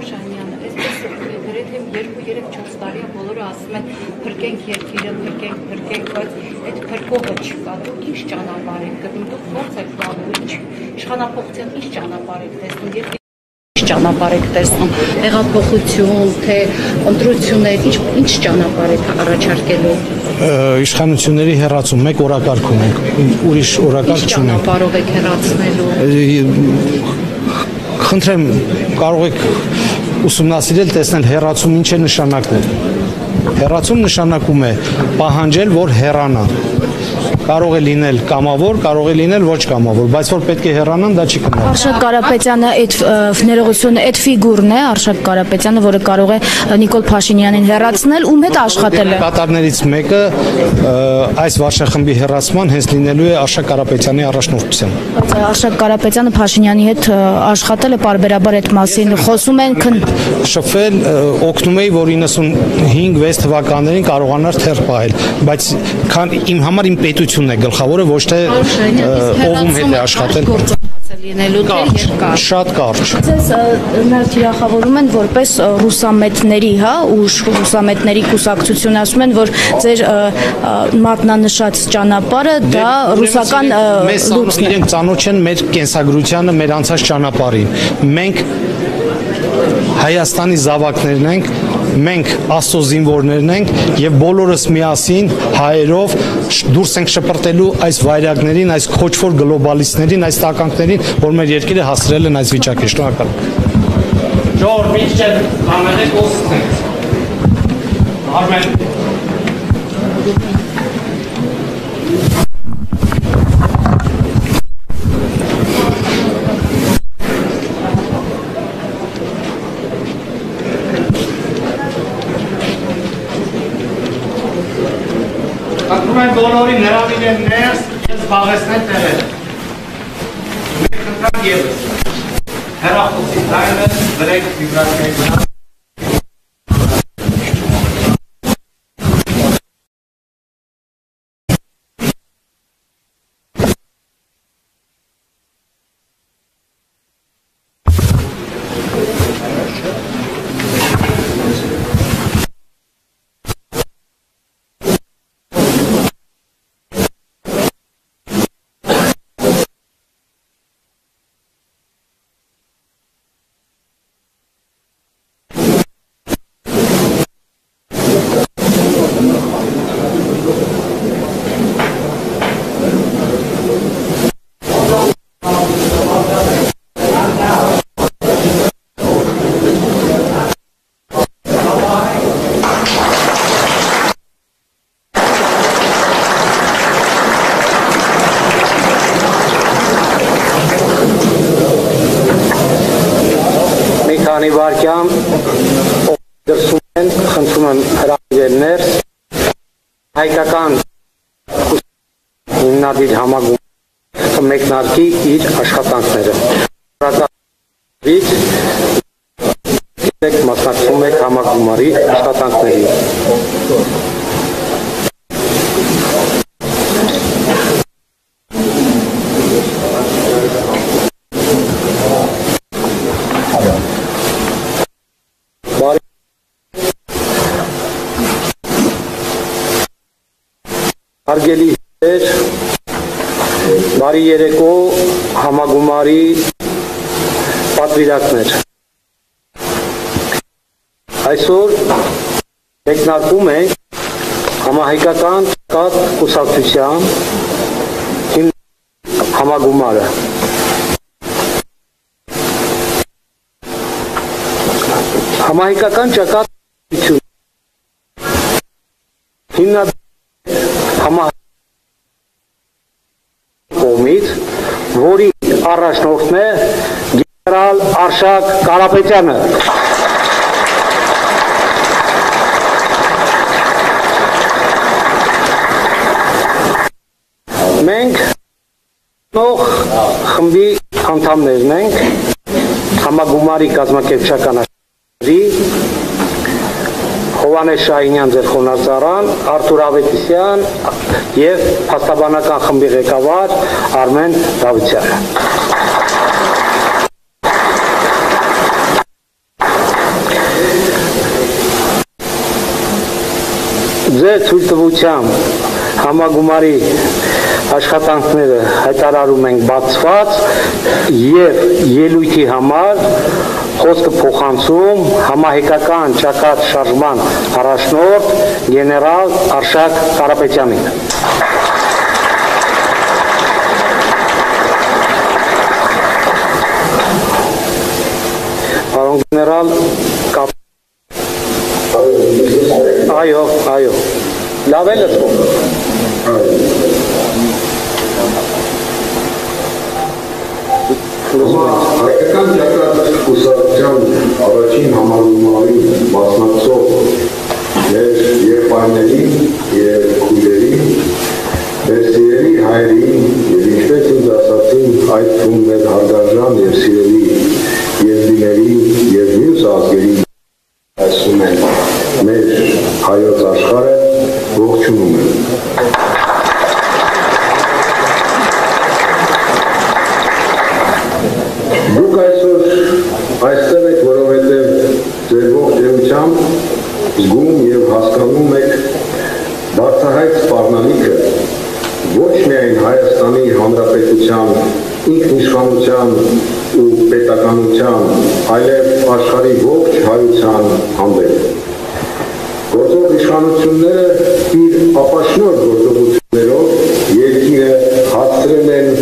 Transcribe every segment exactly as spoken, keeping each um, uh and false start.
Շահինյանը, այսպես գրեթե երկու երեք չորս տարի բոլորը ասում են փրկենք երկիրը, փրկենք, փրկենք, բայց այդ փրկողը չկա։ Դուք ինչ ճանապարհ եք գտնում, դուք ո՞նց եք բանում, ինչ իշխանապողության ինչ ճանապարհ եք տեսնում, եւ ինչ ճանապարհ եք տեսնում, հեղափոխություն, թե ընտրություններ, ինչ ինչ ճանապարհ եք առաջարկելու։ Իշխանությունների հեռացում, մեկ օրակարգ ունենք, ուրիշ օրակարգ չունենք։ Ինչ ճանապարհով եք հեռացնելու։ Խնդրեմ, կարող եք ուսումնասիրել, տեսնել հեռացում ինչ է նշանակում։ Հեռացում նշանակում է պահանջել, որ հեռանա։ Կարող է լինել կամավոր, կարող է լինել ոչ կամավոր, բայց որ պետք է հեռանան, դա չի կնորոշվում։ Արշակ Կարապետյանը այդ ներողությունը, այդ ֆիգուրն է, Արշակ Կարապետյանը, որը կարող է Նիկոլ Փաշինյանին հեռացնել, ում հետ աշխատել է։ Կատարներից մեկը այս վարչախմբի հեռացման հենց լինելու է Արշակ Կարապետյանի առաջնորդությամբ։ Արշակ Կարապետյանը Փաշինյանի հետ աշխատել է, պարբերաբար այդ մասին խոսում են։ Շփվել օգնում էի, որ իննսունհինգ վեց թվականներին կարողանար թեր պահել, բայց իմ համար իմ պետությունն է գլխավորը, ոչ թե ով ում հետ է աշխատել։ Շատ կարճ։ Ձեզ նաև թիրախավորում են որպես ռուսամետների, հա, ուժ ռուսամետների կուսակցություն, ասում են, որ ձեր մատնանշած ճանապարհը դա ռուսական լուծն է։ Իրենք ծանոթ են մեր կենսագրությանը, մեր անցած ճանապարհին։ Մենք Հայաստանի զավակներն ենք, մենք Աստծո զինվորներն ենք եւ բոլորս միասին հայերով դուրս ենք շպրտելու այս վայրագներին, այս քոչվոր գլոբալիստներին, այս տականքներին, որ մեր երկիրը հասցրել են այս վիճակի։ Շնորհակալ։ Ժողովուրդ, մինչև ամենեք ոսկենք։ Արմեն։ Ակում են բոլորի նրավին են ներս և զբաղեսնել տեղերը։ Մեկ խնդրակ եվս։ Հեռախոսի ձայնը դրեք վիբրացիայի վրա։ Վարկյամ դրսում են, խնդրում եմ հրավիրել ներս, հայկական հիմնադիր համագումարը մեկնարկի իր աշխատանքները։ Մասնակցում եք համագումարի աշխատանքների։ Հարգելի հյուրեր, բարի երեկո համագումարի պատվիրակներ։ Այսօր մեկնարկում ենք համահայկական կաթ կուսակցության համագումարը։ Համահայկական ճակատ կուսակցություն հիմնադրում կողմից, որի առաջնորդն է գեներալ Արշակ Կարապետյանը։ Մենք նող խմբի անդամներն ենք, համագումարի կազմակերպչական աշխատանքների, Հովհաննես Շահինյան ձեր խոնարհծառան, Արթուր Ավետիսյան եւ փաստաբանական խմբի ղեկավար Արմեն Դավթյանը։ ձեր ցույցտվությամբ համագումարի աշխատանքները հայտարարում ենք բացված եւ ելույթի համար խոսքը փոխանցում համահայկական ճակատ շարժման առաջնորդ գեներալ Արշակ Կարապետյանին։ Պարոն գեներալ, այո, այո, լավ է լսվում։ Հայկական ճակատ կուսակցության առաջին համագումարի մասնակցող մեր եղբայրներին և քույրերին, մեր սիրելի հայերին և ինչպես ինձ ասացին այդ թվում մեր հարգարժան և սիրելի եզդիների և մյուս ազգերի ասում են մեր հայոց աշխարհը ողջունում են։ Դուք այսօր այստեղ եք, որովհետև ձեր ողջ էությամբ զգում և հասկանում եք բարձրահայտ սպառնալիքը ոչ միայն Հայաստանի Հանրապետության ինքնիշխանության ու պետականության, այլև աշխարհի ողջ հայության հանդեպ։ Գործող իշխանությունները իր ապաշնորհ գործողություններով երկիրը հասցրել են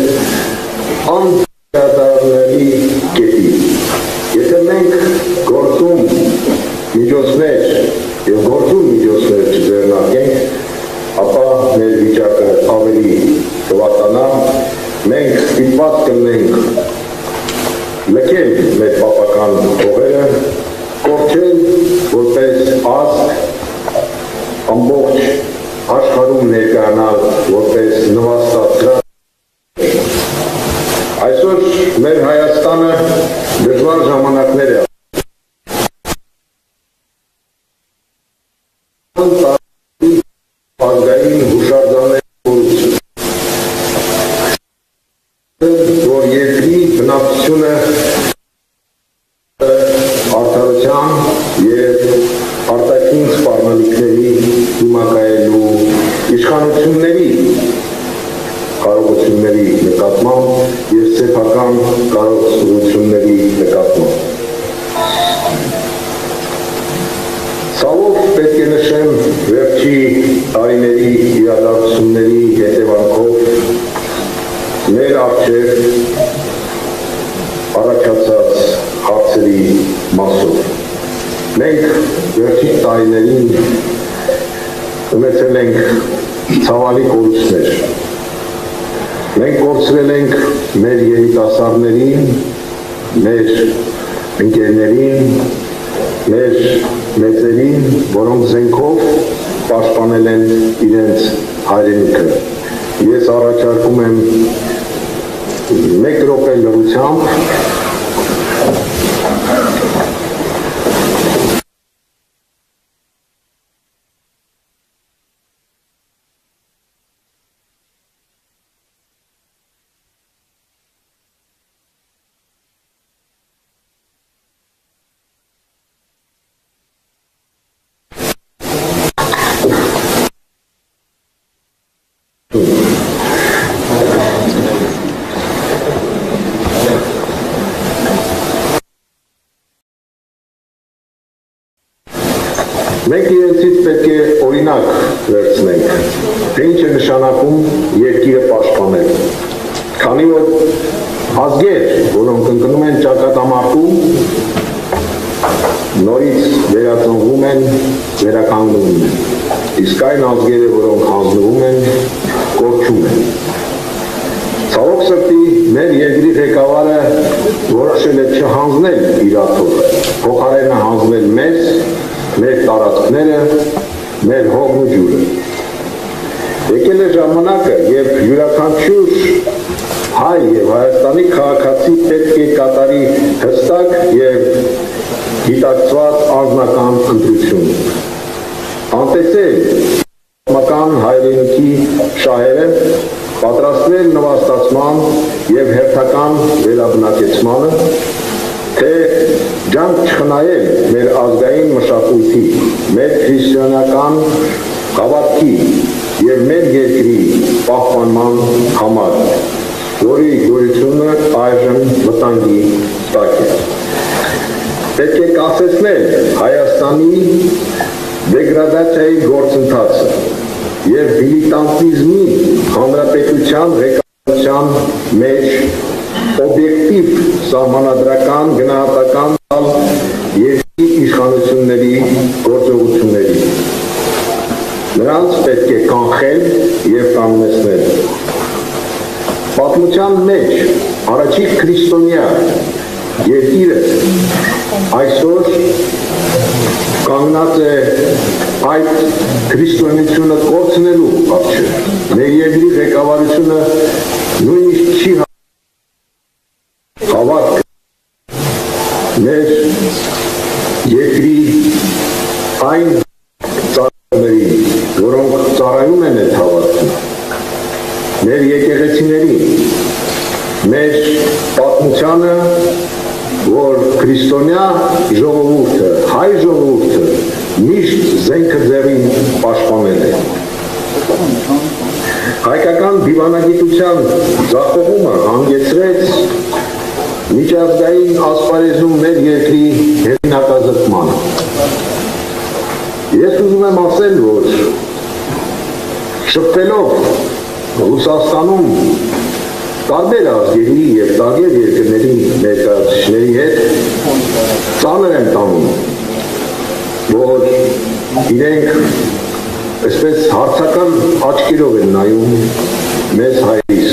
անդրադառնալի կետի։ Եթե մենք գործում միջոցներ և գործում միջոցներ չձեռնարկենք, ապա մեր վիճակը ավելի կվատանա, մենք ստիպված կլինենք լքել մեր պապական հողերը, կորչել որպես ազգ, ամբողջ աշխարհում ներկայանալ որպես նվաստացրած։ Այսօր մեր Հայաստանը դժվար ժամանակներ է ազգային հուշարձանների կորություն, որ երկրի բնակչությունը արդարության և արտաքին սպառնալիքների դիմակայելու իշխանությունների կարողությունների նկատմամբ և սեփական կարողությունների նկատմամբ։ Ցավով պետք է նշեմ վերջի տարիների իրադարձությունների հետևանքով մեր առջև առաջացած հարցերի մասով։ Մենք վերջի տարիներին ունեցել ենք ցավալի կորուստներ։ Մենք կորցրել ենք մեր երիտասարդներին, մեր ընկերներին, մեր մեծերին, որոնք զենքով պաշտպանել են իրենց հայրենիքը։ Ես առաջարկում եմ մեկ րոպե լռությամբ Մենք իրենցից պետք է օրինակ վերցնենք, թե ինչ է նշանակում երկիրը պաշտպանել։ Քանի որ ազգեր, որոնք ընկնում են ճակատամարտում, նորից վերածնվում են, վերականգնվում են, իսկ այն ազգերը, որոնք հանձնվում են, կորչում են։ Ցավոք սրտի մեր երկրի ղեկավարը որոշել է չհանձնել իր աթոռը, փոխարենը հանձնել մեզ, մեր տարածքները, մեր հողն ու ջուրը։ Եկել է ժամանակը, երբ յուրաքանչյուր հայ և Հայաստանի քաղաքացի պետք է կատարի հստակ և գիտակցված անձնական ընտրություն։ Անտեսել մական հայրենիքի շահերը, պատրաստվել նվաստացման և հերթական վերաբնակեցմանը, թե ջանք չխնայել մեր ազգային մշակույթի, մեր քրիստոնեական Հավատքի եւ մեր երկրի պահպանման համար, որի գոյությունը այժմ վտանգի տակ է։ Պետք է կասեցնել Հայաստանի դեգրադացիայի գործընթացը եւ միլիտանտիզմի հանրապետության ղեկավարության մեջ օբյեկտիվ սահմանադրական գնահատական տալ երկրի իշխանությունների գործողությունների։ Նրանց պետք է կանխել եւ կանգնեցնել։ Պատմության մեջ առաջին քրիստոնյա երկիրը այսօր կանգնած է այդ քրիստոնեությունը կորցնելու առջև։ Մեր երկրի ղեկավարությունը նույնիսկ չի հավատք մեր երկրի այն ծառաների, որոնք ծառայում են այդ հավատքին, մեր եկեղեցիներին, մեր պատմությանը, որ քրիստոնյա ժողովուրդը, հայ ժողովուրդը միշտ զենքը ձեռին պաշտպանել է։ Հայկական դիվանագիտության ձախողումը հանգեցրեց միջազգային ասպարեզում մեր երկրի հեղինակազրկմանը։ Ես ուզում եմ ասել, որ շփվելով Ռուսաստանում տարբեր ազգերի եւ տարբեր երկրների ներկայացուցիչների հետ ծանր եմ տանում, որ իրենք այսպես հարցական աչքերով են նայում մեզ հայերիս,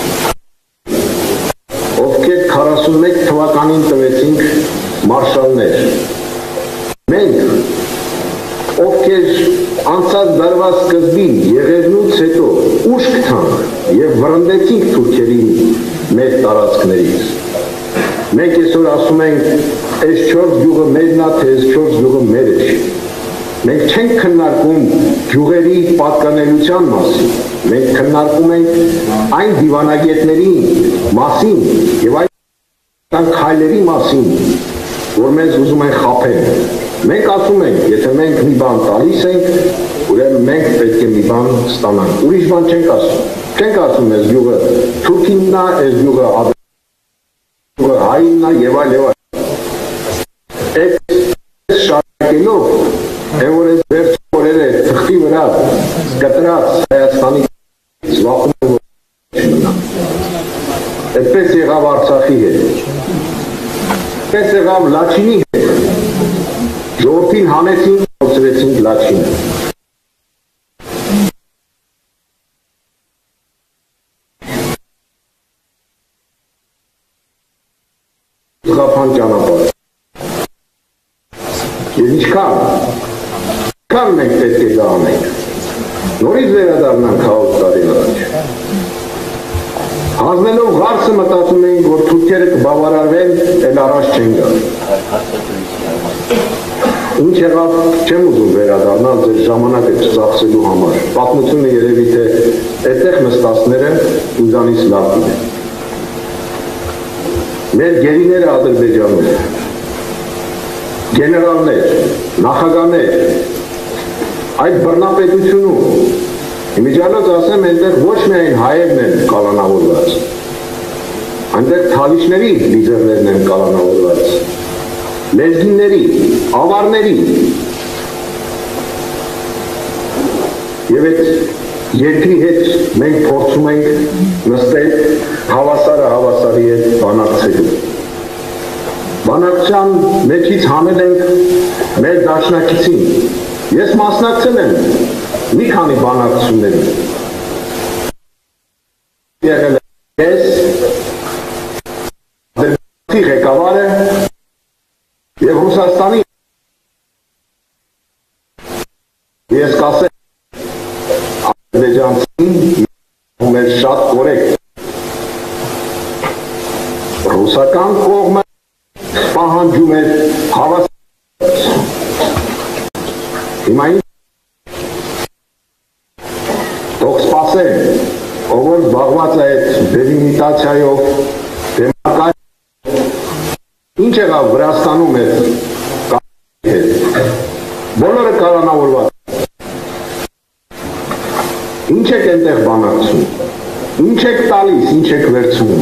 ովքեր քառասունմեկ թվականին տվեցինք մարշալներ։ Մենք, ովքեր անցած դարվա սկզբին եղերնուց հետո ուշ գտանք եւ վռնդեցինք թուրքերին մեր տարածքներից։ Մենք այսօր ասում ենք, այս չորս գյուղը մերն է, թե այս չորս գյուղը մեր է։ Մենք չենք քննարկում գյուղերի պատկանելության մասին, մենք քննարկում ենք այն դիվանագետների մասին եւ այն քայլերի մասին, որ մեզ ուզում են խաբել։ Մենք ասում ենք, եթե մենք մի բան տալիս ենք, ուրեմն մենք պետք է մի բան ստանանք։ Ուրիշ բան չենք ասում։ Չենք ասում, այս գյուղը թուրքինն է, այս գյուղը հայինն է եւ այլ եւ այլ։ Այդ շարքելով, որ այս վերջ օրերը թղթի վրա կտրած Հայաստանի զվախում չմնա։ Այդպես եղավ Արցախի հետ։ Այդպես եղավ Լաչինի հետ։ Ժողովրդին հանեցին, ոցրեցին Լաչինը։ Զղափան ճանապարհ։ Եվ ինչքան, ինչքան մենք պետք է դա անենք։ Նորից վերադառնանք հաղորդ տարի առաջ։ Հանձնելով ղարսը մտածում էին, որ թուրքերը կբավարարվեն, էլ առաջ չեն գալ։ Ինչ եղավ, չեմ ուզում վերադառնալ ձեր ժամանակը չծախսելու համար։ Պատմությունը երևի թե այդտեղ նստածները ինձանից լավ գիտեն։ Մեր գերիները Ադրբեջանում են, գեներալներ, նախագահներ, այդ բռնապետությունում, իմիջիալոց ասեմ, այնտեղ ոչ միայն հայերն են կալանավորված, այնտեղ թալիշների լիդերներն են կալանավորված, լեզգինների, ավարների, եւ այդ երկրի հետ մենք փորձում ենք նստել հավասարը հավասարի հետ բանակցելու։ Բանակցության մեջից հանել ենք մեր դաշնակիցին։ Ես մասնակցել եմ մի քանի բանակցությունների։ Եղել եմ ես, Ադրբեջանի ղեկավարը եւ Ռուսաստանի։ Ես կասեմ ադրբեջանցին մեր շատ կորեկտ։ Ռուսական կողմը պահանջում է հավասար։ Հիմա թող սպասեն, ով որ զբաղված է այդ դելիմիտացիայով, ինչ եղավ Վրաստանում է, բոլորը կալանավորված։ Ինչ եք այնտեղ բանակցում, ինչ եք տալիս, ինչ եք վերցնում,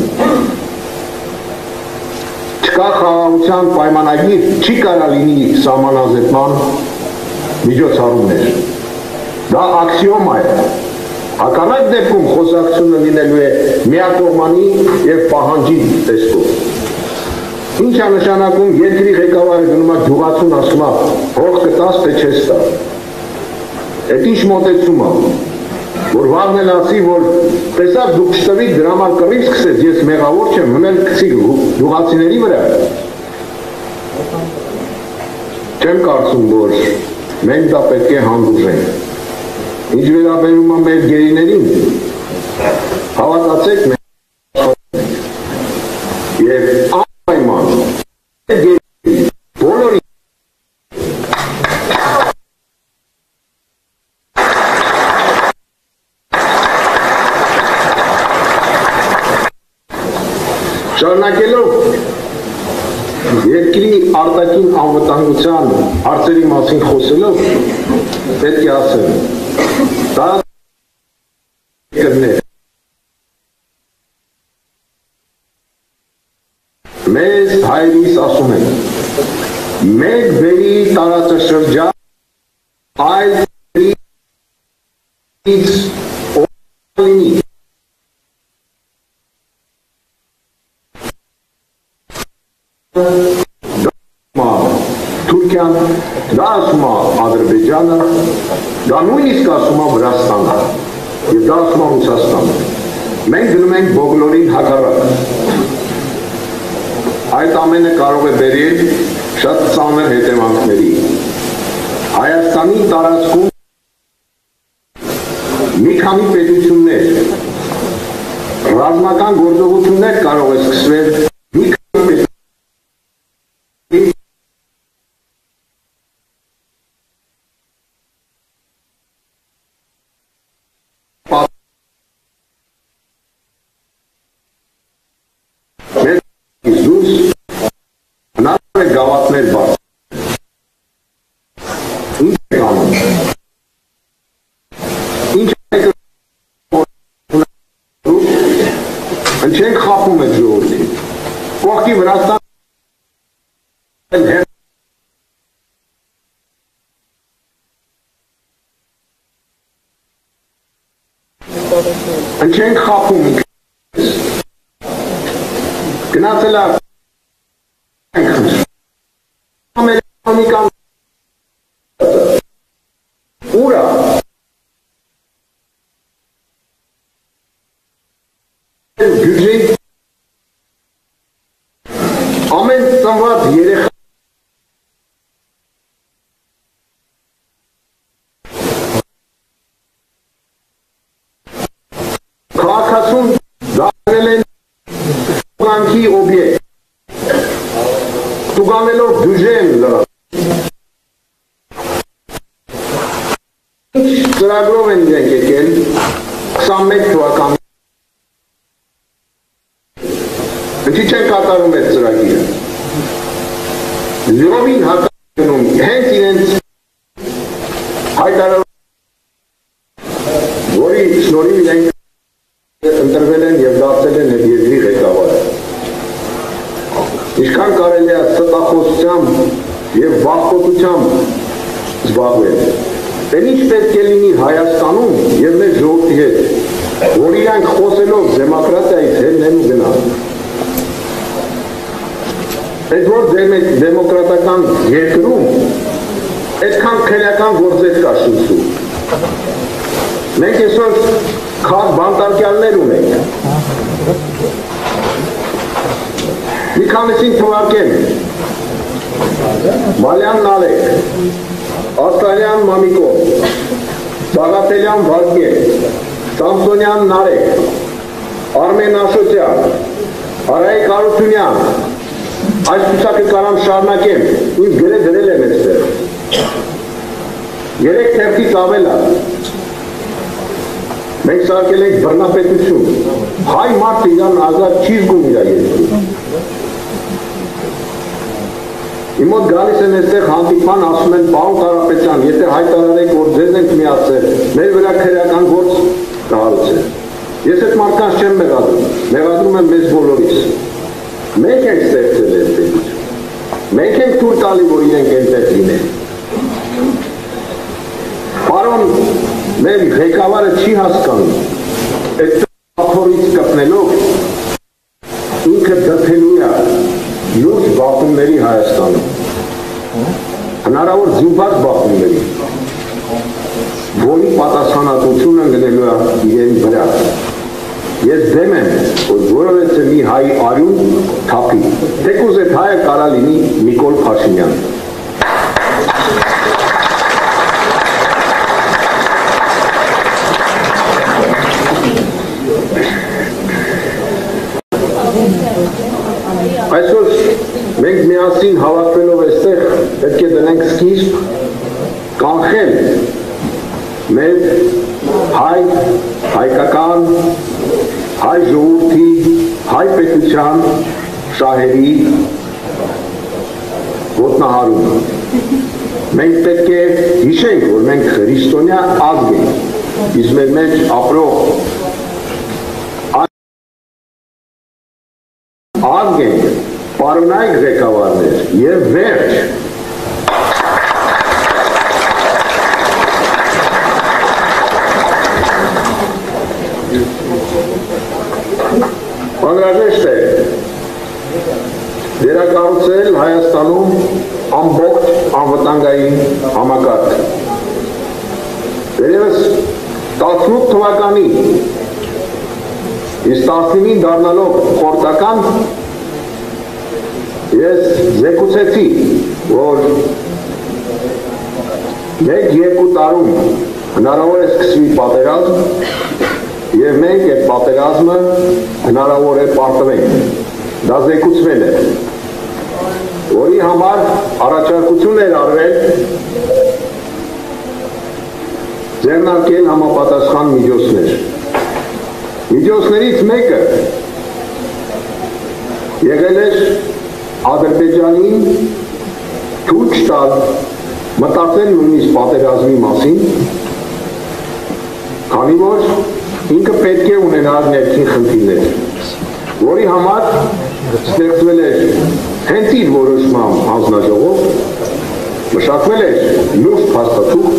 չկա խաղաղության պայմանագիր, չի կարա լինի սահմանազետման միջոցառումներ, դա աքսիոմա է, հակառակ դեպքում խոսակցությունը լինելու է միակողմանի և պահանջի տեսքով, ինչ է նշանակում երկրի ղեկավարը գնում է գյուղացուն ասում է հող կտաս թե չես տա, այդ ինչ մոտեցում է, որ վաղն էլ ասի, որ տեսավ դուք շտվի դրամար կռիվ սկսեց, ես մեղավոր չեմ, մնել կցի գյուղացիների վրա, չեմ կարծում, որ մենք դա պետք է հանդուրժենք, ինչ վերաբերում է մեր գերիներին, հավատացեք մենք և անպայման գերիներին, բոլորի շարունակելով երկրի արտաքին անվտանգության հարցերի մասին խոսելով պետք է ասեմ դա կրներ մեզ հայրիս ասում են մեկ բերի տարածաշրջան այլ բերից օլինի Թուրքիան, դա ասում է Ադրբեջանը, դա նույնիսկ ասում է Վրաստանը և դա ասում է Ռուսաստանը։ Մենք գնում ենք բոլորին հակառակ։ Այդ ամենը կարող է բերել շատ ծանր հետևանքների։ Հայաստանի տարածքում մի քանի պետություններ, ռազմական գործողություններ կարող է սկսվել մի քանի պետություններ գավաթներ բաց ինչ է կանում ինչ է ընչենք խապում է ժողովրդի կողքի Վրաստան ընչենք խապում գնացել է Ամերիկան ուրա բյուջեի ամեն ծնված երեխա քաղաքացուն դարձրել են ուղղանքի օբյեկտ տուգանելով բյուջեն լրացել ինչ ծրագրով են իրենք եկել քսանմեկ թվականի ինչի չեն կատարում այդ ծրագիրը լիովին հականում հենց իրենց հայտարարում որի շնորհիվ իրենք ընտրվել են և դարձել են այդ երկրի ղեկավարը Ինչքան կարելի է ստախոսությամբ և վախկոտությամբ զբաղվել։ Էլ ինչ պետք է լինի Հայաստանում և մեր ժողովրդի հետ, որ իրանք խոսելով դեմոկրատիայից հեննեն ու գնան։ Այդ որ դեմոկրատական երկրում այդքան քրեական գործեր կա շուտում։ Մենք այսօր քաղաք բանտարկյալներ ունենք։ Մի քանիսին թվարկեմ, Մալյան Նալեկ, Ասլանյան Մամիկով, Սաղաթելյան Վազգեն, Սամսոնյան Նարեկ, Արմեն Աշոտյան, Արայիկ Արութունյան, այս ցուցակը կարամ շարունակեմ, ինձ գրե դրել եմ այստեղ։ Երեք թերթից ավել է։ Մենք սարքել ենք բռնապետություն։ Հայ մարդը իրան ազատ չի զգում իր երկրում։ Իմ մոտ գալիս են այստեղ հանդիպման, ասում են պարոն Կարապետյան, եթե հայտարարեք, որ ձեզ ենք միացել, մեր վրա քրեական գործ Հարուցը։ Ես այդ մարդկանց չեմ մեղադրում, մեղադրում եմ մեզ բոլորիս։ Մենք ենք ստեղծել այդ պետություն։ Մենք ենք թույլ տալի, որ իրենք այնտեղ լինեն։ Պարոն, մեր ղեկավարը չի հասկանում, այդ աթորից կպնելով ինքը դթելու է լուրջ բախումների Հայաստանում, հնարավոր զինված բախումների, որի պատասխանատվությունը գնելու է իրեն վրա։ Ես դեմ եմ, որ որովհետև մի հայ արյուն թափի, թեկուզ այդ հայը կարա լինի Նիկոլ Փաշինյան։ Այսօր մենք միասին հավաքվելով այստեղ պետք է դնենք սկիզբ կանխել մեր հայ, հայկական, հայ ժողովրդի, հայ պետության շահերի ոտնահարումը։ Մենք պետք է հիշենք, որ մենք քրիստոնյա ազգ ենք, իսկ մեր մեջ ապրող ազգ ենք, պարոնայք ղեկավարներ եւ վերջ։ Անհրաժեշտ է վերակառուցել Հայաստանում ամբողջ անվտանգային համակարգ։ Դերևս տասնութ թվականի իսկ տասնինին դառնալով խորտական ես զեկուցեցի, որ մեկ-երկու տարում հնարավոր է սկսվի պատերազմ և մենք այդ պատերազմը հնարավոր է պարտվենք։ Դա զեկուցվել է, որի համար առաջարկություն էր արվել ձեռնարկել համապատասխան միջոցներ։ Միջոցներից մեկը եղել էր Ադրբեջանին թույլ չտալ մտածել նույնիսկ պատերազմի մասին, քանի որ ինքը պետք է ունենար ներքին խնդիրներ, որի համար ստեղծվել էր հենց իր որոշմամբ հանձնաժողով, մշակվել էր լուրջ փաստաթուղթ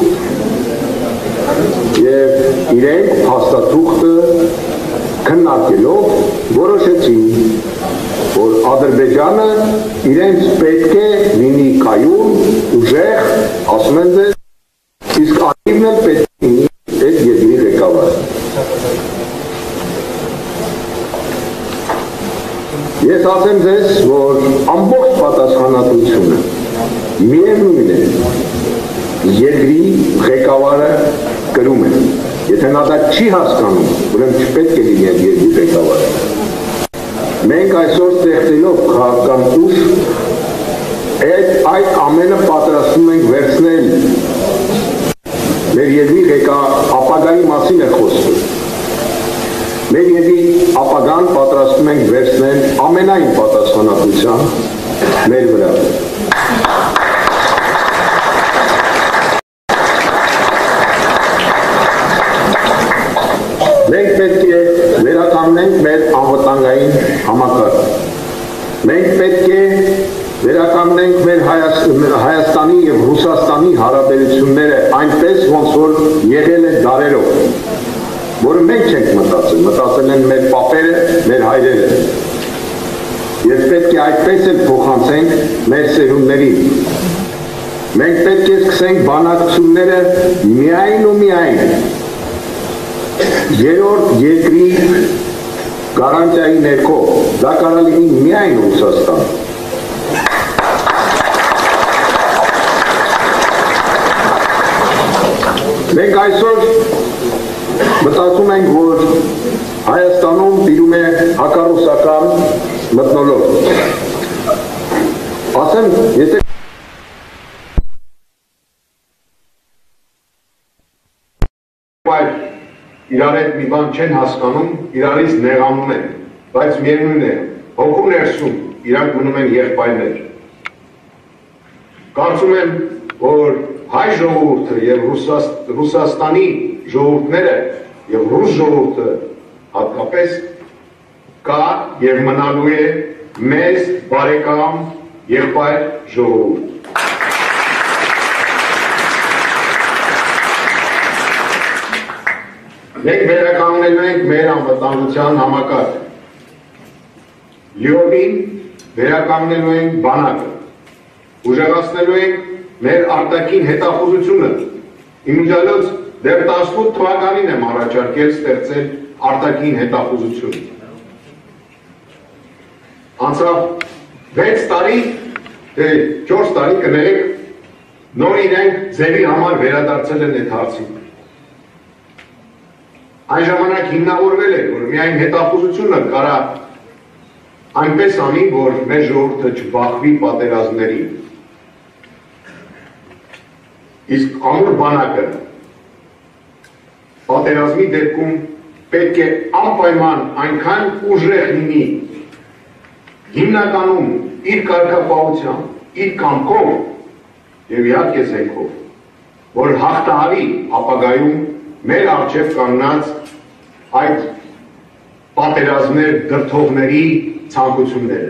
և իրենք փաստաթուղթը քննարկելով որոշեցին, որ Ադրբեջանը իրենց պետք է լինի կայուն, ուժեղ, ասում են ձեզ, իսկ Ալիևն էլ պետք է լինի այդ երկրի ղեկավար։ Ես ասեմ ձեզ, որ ամբողջ պատասխանատվությունը միևնույն է երկրի ղեկավարը կրում է։ Եթե նա դա չի հասկանում, ուրեմն չպետք է լինի այդ երկրի ղեկավարը։ Մենք այսօր ստեղծելով քաղաքական ուժ, այդ ամենը պատրաստում ենք վերցնել մեր երկրի ապագայի մասին է խոսքը։ Մեր երկրի ապագան պատրաստում ենք վերցնել ամենայն պատասխանատվության մեր վրա։ Մենք պետք է վերականգնենք մեր անվտանգային համակարգը։ Մենք պետք է վերականգնենք մեր Հայաստանի և Ռուսաստանի հարաբերությունները այնպես, ոնց որ եղել է դարերով, որը մենք չենք մտածել, մտածել են մեր պապերը, մեր հայրերը։ Եվ պետք է այդպես էլ փոխանցենք մեր սերունդներին։ Մենք պետք է սկսենք բանակցությունները միայն ու միայն երրորդ երկրի գարանտիայի ներքո, դա կարա լինի միայն Ռուսաստան։ Մենք այսօր մտածում ենք, որ Հայաստանում տիրում է հակառուսական մթնոլորտ։ Ասեմ, եթե իրար հետ մի բան չեն հասկանում, իրարից նեղանում են, բայց միևնույն է, հոգու ներսում իրանք մնում են եղբայրներ։ Կարծում եմ, որ հայ ժողովուրդը և Ռուսաստանի ժողովուրդները եւ ռուս ժողովուրդը հատկապես կա եւ մնալու է մեծ բարեկամ եղբայր ժողովուրդ։ Մենք վերականգնելու ենք մեր անվտանգության համակարգը։ Լիովին վերականգնելու ենք բանակը։ Ուժեղացնելու ենք մեր արտաքին հետախուզությունը։ Իմիջիալոց դեռ տասնութ թվականին եմ առաջարկել ստեղծել արտաքին հետախուզություն։ Անցավ վեց տարի, թե չորս տարի կներեք, նոր իրենք ձևի համար վերադարձել են այդ հարցին։ Այն ժամանակ հիմնավորվել է, որ միայն հետախուզությունը կարա այնպես անի, որ մեր ժողովուրդը չբախվի պատերազմների։ Իսկ ամուր բանակը պատերազմի դեպքում պետք է անպայման այնքան ուժեղ լինի, հիմնականում իր կարգապահությամբ, իր կամքով եւ իհարկե զենքով, որ հաղթահարի ապագայում մեր առջև կանգնած այդ պատերազմներ դրդողների ցանկությունները։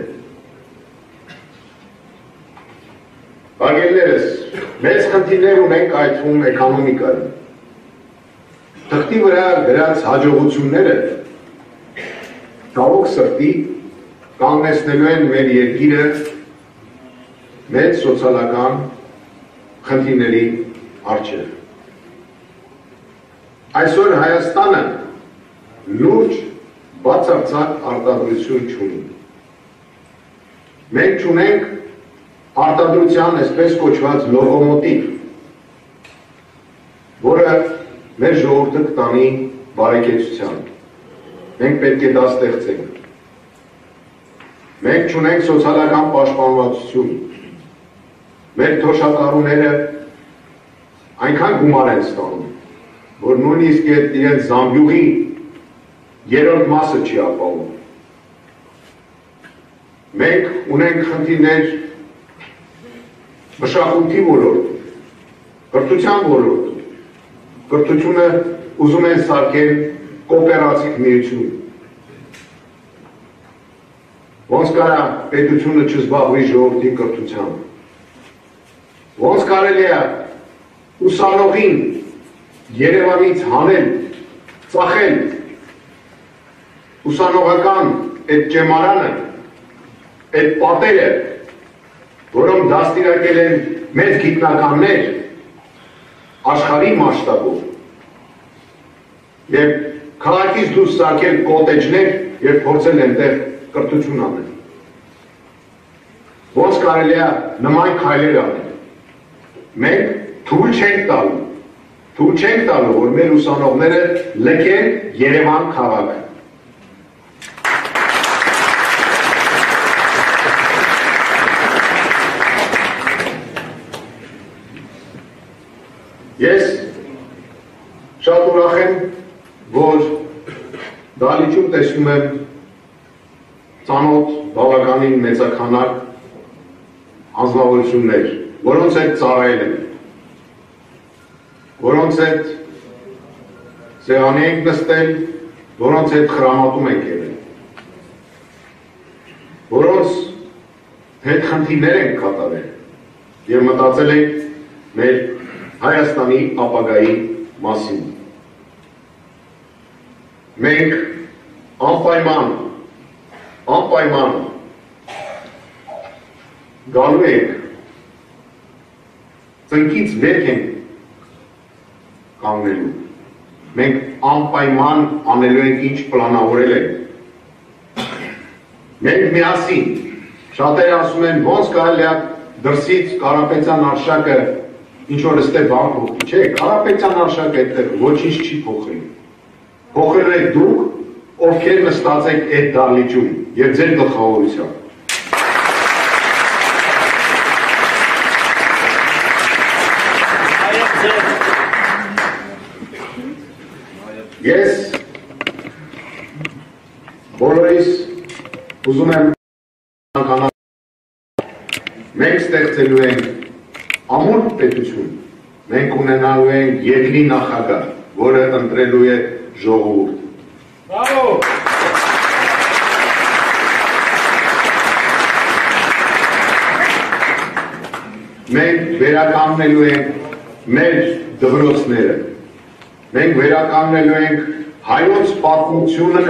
Բարգելներս, մեծ խնդիրներ ունենք այդ թվում էկոնոմիկայում։ Թղթի վրա գրած հաջողությունները ցավոք սրտի կանգնեցնելու են մեր երկիրը մեծ սոցիալական խնդիրների առջև։ Այսօր Հայաստանը լուրջ բացարձակ արտադրություն չունի։ Մենք չունենք արտադրության այսպես կոչված լոկոմոտիվ, որը մեր ժողովուրդը կտանի բարեկեցության։ Մենք պետք է դա ստեղծենք։ Մենք չունենք սոցիալական պաշտպանվածություն։ Մեր թոշակառուները այնքան գումար են ստանում, որ նույնիսկ այդ իրենց զամբյուղի երրորդ մասը չի ապահովում։ Մենք ունենք խնդիրներ մշակույթի ոլորտում, կրթության ոլորտում, կրթությունը ուզում են սարքել կոոպերատիվ միություն։ Ոնց կարա պետությունը չզբաղվի ժողովրդի կրթությամբ։ Ոնց կարելի է ուսանողին Երևանից հանել, ծախել ուսանողական այդ ճեմարանը, այդ պատերը, որոնք դաստիարակել են մեծ գիտնականներ աշխարհի մասշտաբով, եւ քաղաքից դուրս սարքել կոտեջներ եւ փորձել այնտեղ կրթություն անել։ Ոնց կարելի է նման քայլեր անել։ Մենք թույլ չենք տալու, թույլ չենք տալու, որ մեր ուսանողները լքեն Երևան քաղաքը։ Ես շատ ուրախ եմ, որ դահլիճում տեսնում եմ ծանոթ բավականին մեծաքանակ անձնավորություններ, որոնց հետ ծառայել եմ, որոնց հետ սեղանի ենք նստել, որոնց հետ խրամատում ենք եղել, որոնց հետ խնդիրներ ենք կատարել եւ մտածել ենք մեր Հայաստանի ապագայի մասին։ Մենք անպայման, անպայման գալու ենք, ծնկից վերք ենք կանգնելու։ Մենք անպայման անելու ենք ինչ պլանավորել ենք։ Մենք միասին, շատերը ասում են ոնց կարելի է դրսից Կարապետյան արշակը ինչ որ ստե բան փոխի, չէ, Կարապետյան արշակը այդտեղ ոչինչ չի փոխել։ Փոխել եք դուք, ովքեր նստած եք այդ դահլիճում եւ ձեր գլխավորությամբ։ Ես բոլորիս ուզում եմ մենք ստեղծելու ենք ամուր պետություն, մենք ունենալու ենք երկրի նախագահ, որը ընտրելու է ժողովուրդ։ Բրավո։ Մենք վերականգնելու ենք մեր դպրոցները, մենք վերականգնելու ենք հայոց պատմությունը,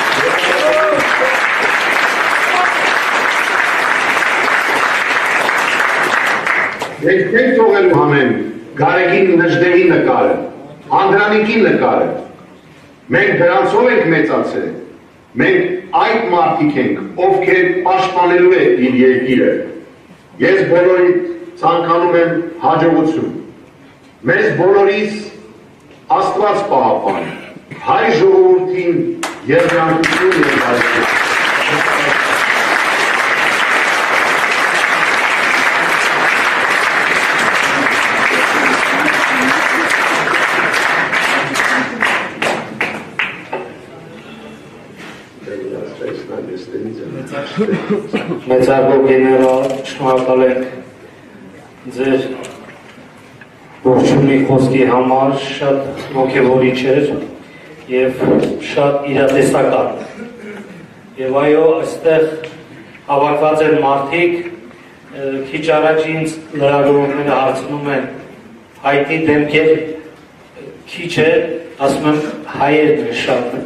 մենք չենք թողելու հանեն Գարեգին Նժդեհի նկարը, Անդրանիկի նկարը, մենք դրանցով ենք մեծացել, մենք այդ մարդիկ ենք, ովքեր պաշտպանելու է իր երկիրը, ես բոլորի ցանկանում եմ հաջողություն, մեզ բոլորիս Աստված պահապան, հայ ժողովրդին երջանկություն և հարություն։ Մեծարգո գեներալ, շնորհակալ ենք ձեր ողջունի խոսքի համար, շատ ոգևորիչ էր և շատ իրատեսական։ Եվ այո, այստեղ հավաքված են մարդիկ, քիչ առաջ ինձ լրագրողները հարցնում են հայտի դեմքեր քիչ է, ասում եմ հայերն են շատ։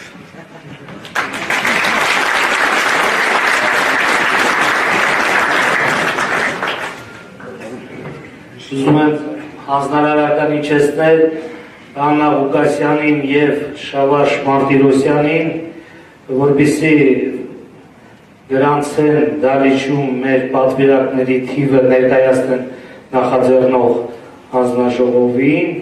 Ուզում եմ հանձնարարական իջեցնել Աննա Ղուկասյանին և Շավարժ Մարտիրոսյանին, որպեսզի գրանցեն դահլիճում մեր պատվիրակների թիվը ներկայացնեն նախաձեռնող հանձնաժողովին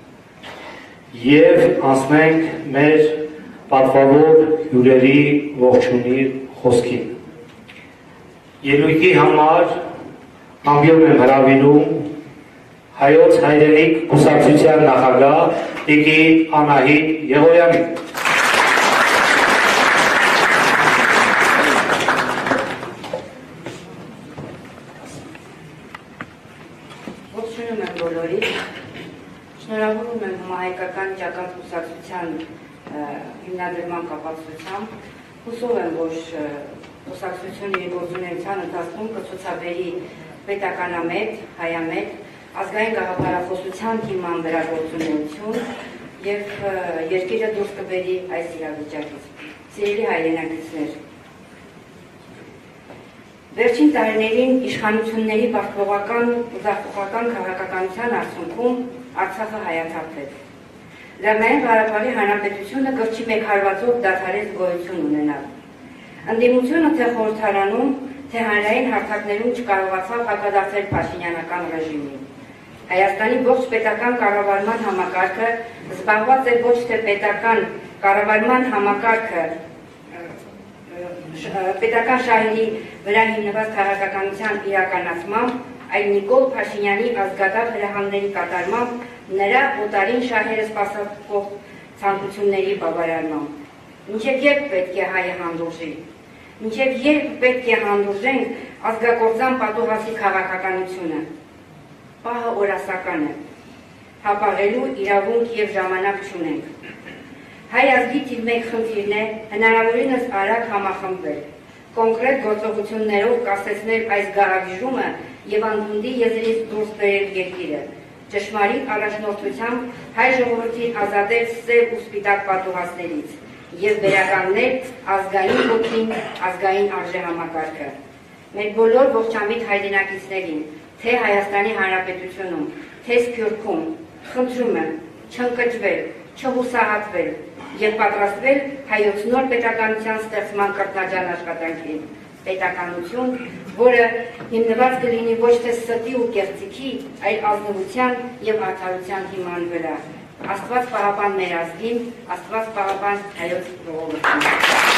և անցնենք մեր պատվավոր հյուրերի ողջունի խոսքին։ Ելույթի համար ամբիոն եմ հրավիրում Հայոց հայրենիք կուսակցության նախագահ Տիկին Անահիտ Եղոյանին։ Ողջունում եմ բոլորին, շնորհավորում եմ համահայկական ճակատ կուսակցության հիմնադրման կապակցությամբ, հուսով եմ, որ կուսակցությունը իր գործունեության ընթացքում կցուցաբերի պետականամետ, հայամետ, ազգային գաղափարախոսության հիման վրա գործունեություն և երկիրը դուրս կբերի այս իրավիճակից։ Սիրելի հայրենակիցներ, վերջին տարիներին իշխանությունների բախտողական ու ձախողական քաղաքականության արդյունքում Արցախը հայաթափվեց։ Լեռնային Ղարաբաղի Հանրապետությունը գրչի մեկ հարվածով դադարեց գոյություն ունենալ։ Ընդդիմությունը թե խորհրդարանում, թե հանրային հարթակներում չկարողացավ հակադարձել փաշինյանական ռեժիմին։ Հայաստանի ողջ պետական կառավարման համակարգը զբաղված է ոչ թե պետական կառավարման համակարգը պետական շահերի վրա հիմնված քաղաքականության իրականացմամբ, այլ Նիկոլ Փաշինյանի ազգադար հրահանգների կատարմամբ նրա օտարին շահերը սպասարկող ցանկությունների բավարարմամբ։ Մինչև երբ պետք է հայը հանդուրժի, մինչև երբ պետք է հանդուրժենք ազգակործան պատուհասի քաղաքականությունը։ Պահը օրասական է, հապաղելու իրավունք և ժամանակ չունենք։ Հայ ազգի թիվ մեկ խնդիրն է հնարավորինս արագ համախմբվել, կոնկրետ գործողություններով կասեցնել այս գահավիժումը և անդունդի եզրից դուրս բերել երկիրը, ճշմարիտ առաջնորդությամբ հայ ժողովրդին ազատել սև ու սպիտակ պատուհասներից և վերականգնել ազգային ոգին, ազգային արժեհամակարգը։ Մեր բոլոր ողջամիտ հայրենակիցներին, թե Հայաստանի Հանրապետությունում, թե Սփյուռքում, խնդրում եմ չընկճվել, չհուսահատվել և պատրաստվել հայոց նոր պետականության ստեղծման կրտնաջան աշխատանքին։ Պետականություն, որը հիմնված կլինի ոչ թե ստի ու կեղծիքի, այլ ազնվության և արդարության հիման վրա։ Աստված պահապան մեր ազգին, Աստված պահապան հայոց ժողովրդին։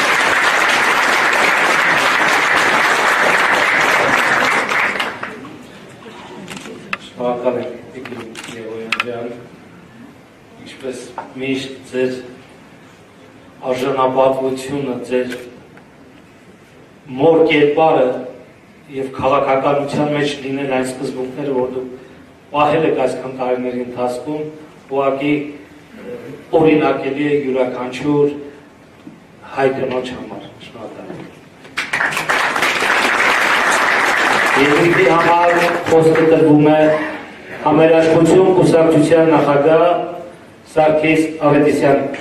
Շնորհակալ եմ Տիկին Եղոյան ջան, ինչպես միշտ ձեր արժանապատվությունը, ձեր մոր կերպարը և քաղաքականության մեջ լինել այն սկզբունքները, որ դուք պահել եք այսքան տարիների ընթացքում, ուղղակի օրինակելի է յուրաքանչյուր հայ կնոջ համար։ Շնորհակալ եմ։ Երկրի համար խոսքը տրվում է Համերաշխություն կուսակցության նախագահ Սարգիս Ավետիսյանին։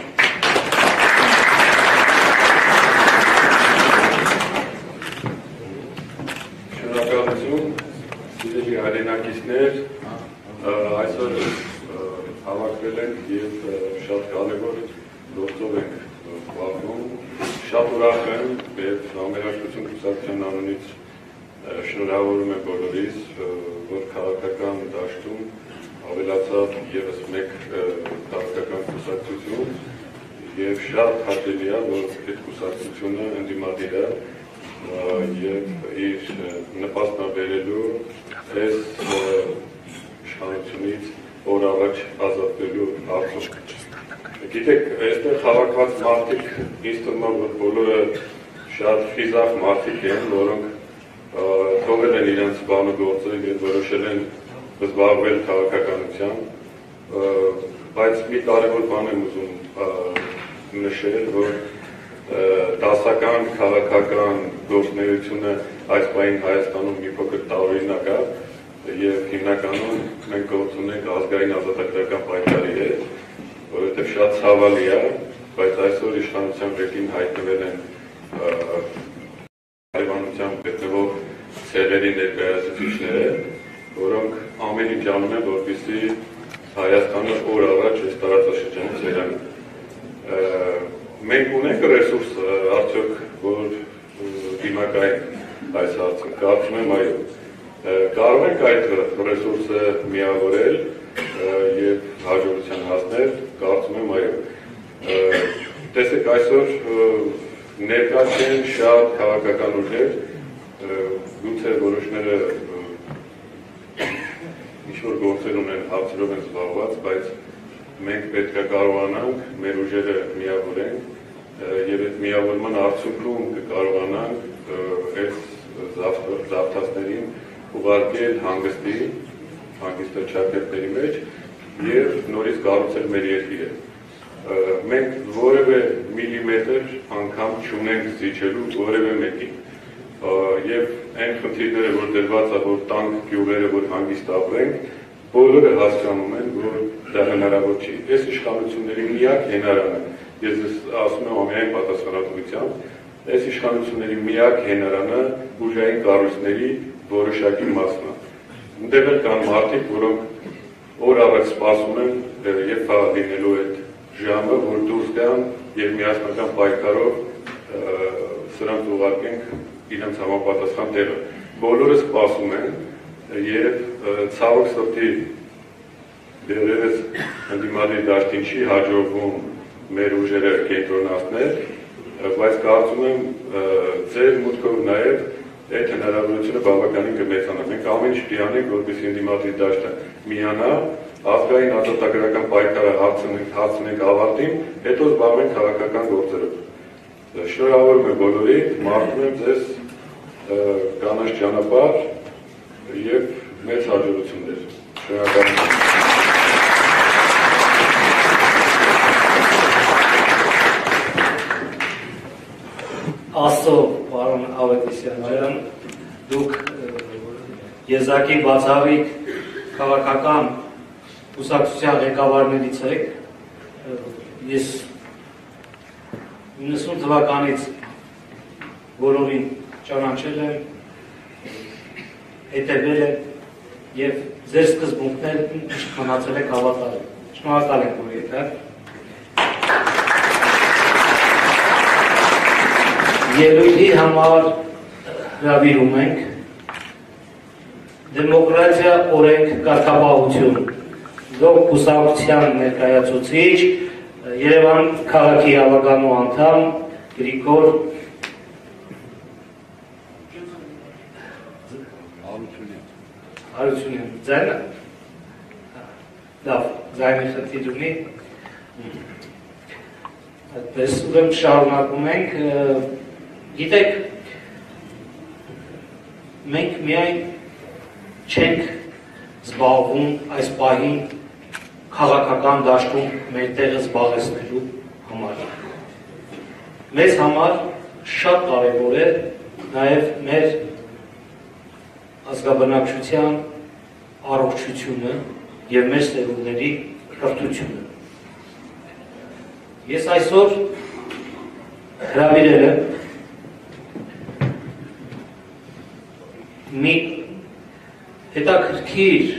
Շնորհակալություն, սիրելի հայրենակիցներ, այսօր հավաքվել ենք եւ շատ կարեւոր գործով ենք զբաղվում։ Շատ ուրախ եմ եւ Համերաշխություն կուսակցության անունից շնորհավորում եմ բոլորիս, որ քաղաքական դաշտում ավելացավ ևս մեկ քաղաքական կուսակցություն եւ շատ հաճելի է, որ այդ կուսակցությունը ընդդիմադիր է եւ իր նպաստն բերելու այս իշխանությունից օր առաջ ազատվելու հարցում։ Գիտեք, այստեղ հավաքված մարդիկ ինձ թվում է, որ բոլորը շատ խիզախ մարդիկ են, որոնք թողել են իրենց բանը գործը եւ որոշել են զբաղվել քաղաքականությամբ, բայց մի կարևոր բան եմ ուզում նշել, որ դասական քաղաքական գործունեությունը այս պահին Հայաստանում մի փոքր տարօրինակ է եւ հիմնականում մենք գործ ունենք ազգային ազատագրական պայքարի հետ, որովհետեւ շատ ցավալի է, բայց այսօր իշխանության ղեկին հայտնվել են հարևանությամբ գտնվող ցեղերի ներկայացուցիչները, որոնք ամեն ինչ անում են, որպեսզի Հայաստանը օր առաջ այս տարածաշրջանից վերանի։ Մենք ունենք ռեսուրս արդյոք, որ դիմակայենք այս հարցին, կարծում եմ այո։ Կարող ենք այդ ռեսուրսը միավորել եւ հաջողության հասնել, կարծում եմ այո։ Տեսեք, այսօր ներկա չեն շատ քաղաքական ուժեր, գուցե որոշները ինչ-որ գործեր ունեն, հարցերով են զբաղված, բայց մենք պետք է կարողանանք մեր ուժերը միավորենք եւ այդ միավորման արդյունքում կկարողանանք այս զավթածներին ուղարկել հանգստի, հանգստաչափերի մեջ եւ նորից կառուցել մեր երկիրը։ Մենք որևէ միլիմետր անգամ չունենք զիջելու որևէ մեկին։ Եվ այն խնդիրները, որ դրված է, որ տանք գյուղերը, որ հանգստավորենք, բոլորը հասկանում են, որ դա հնարավոր չի։ Այս իշխանությունների միակ հենարանը, ես ասում եմ ամենայն պատասխանատվությամբ, այս իշխանությունների միակ հենարանը ուժային կառույցների որոշակի մասն է։ Այնտեղ էլ կան մարդիկ, որոնք օր առաջ սպասում են եւ խաղ լինելու այդ ժամը, որ դուրս գան եւ միասնական պայքարով սրանց ուղարկենք իրենց համապատասխան տեղը։ Բոլորը սպասում են եւ ցավոք սրտի դերևս ընդդիմադիր դաշտին չի հաջողվում մեր ուժերը կենտրոնացնել, բայց կարծում եմ ձեր մուտքով նաեւ այդ հնարավորությունը բավականին կմեծանա։ Մենք ամեն ինչ դիանենք, որպեսզի ընդդիմադիր դաշտը միանա, ազգային ազատագրական պայքարը հասցնենք ավարտին, հետո զբաղվենք քաղաքական գործերով։ Շնորհավորում եմ բոլորին, մաղթում եմ ձեզ կանաչ ճանապարհ եւ մեծ հաջողություններ։ Շնորհակալություն։ Աստծո, պարոն Ավետիսյան ջան, դուք եզակի բացառիկ քաղաքական կուսակցության ղեկավարներից եք։ Ես իննսուն թվականից բոլորին ճանաչել եմ, հետևել եմ եւ ձեր սկզբունքներն մնացել եք հավատալ։ Շնորհակալ եմ, որ եկաք։ Ելույթի համար հրավիրում ենք դեմոկրատիա, օրենք, կարգապահություն, դոկ կուսակցության ներկայացուցիչ, Երևան քաղաքի ավականու անդամ Գրիգոր Հարությունյան, ձայնը? Լավ, ձայնի խնդիր ունի։ Այդպես ուրեմն շարունակում ենք, գիտեք, մենք միայն չենք զբաղվում այս պահին քաղաքական դաշտում մեր տեղը զբաղեցնելու համար։ Մեզ համար շատ կարևոր է նաև մեր ազգաբնակչության առողջությունը եւ մեր սերունդների կրթությունը։ Ես այսօր հրավիրել եմ մի հետաքրքիր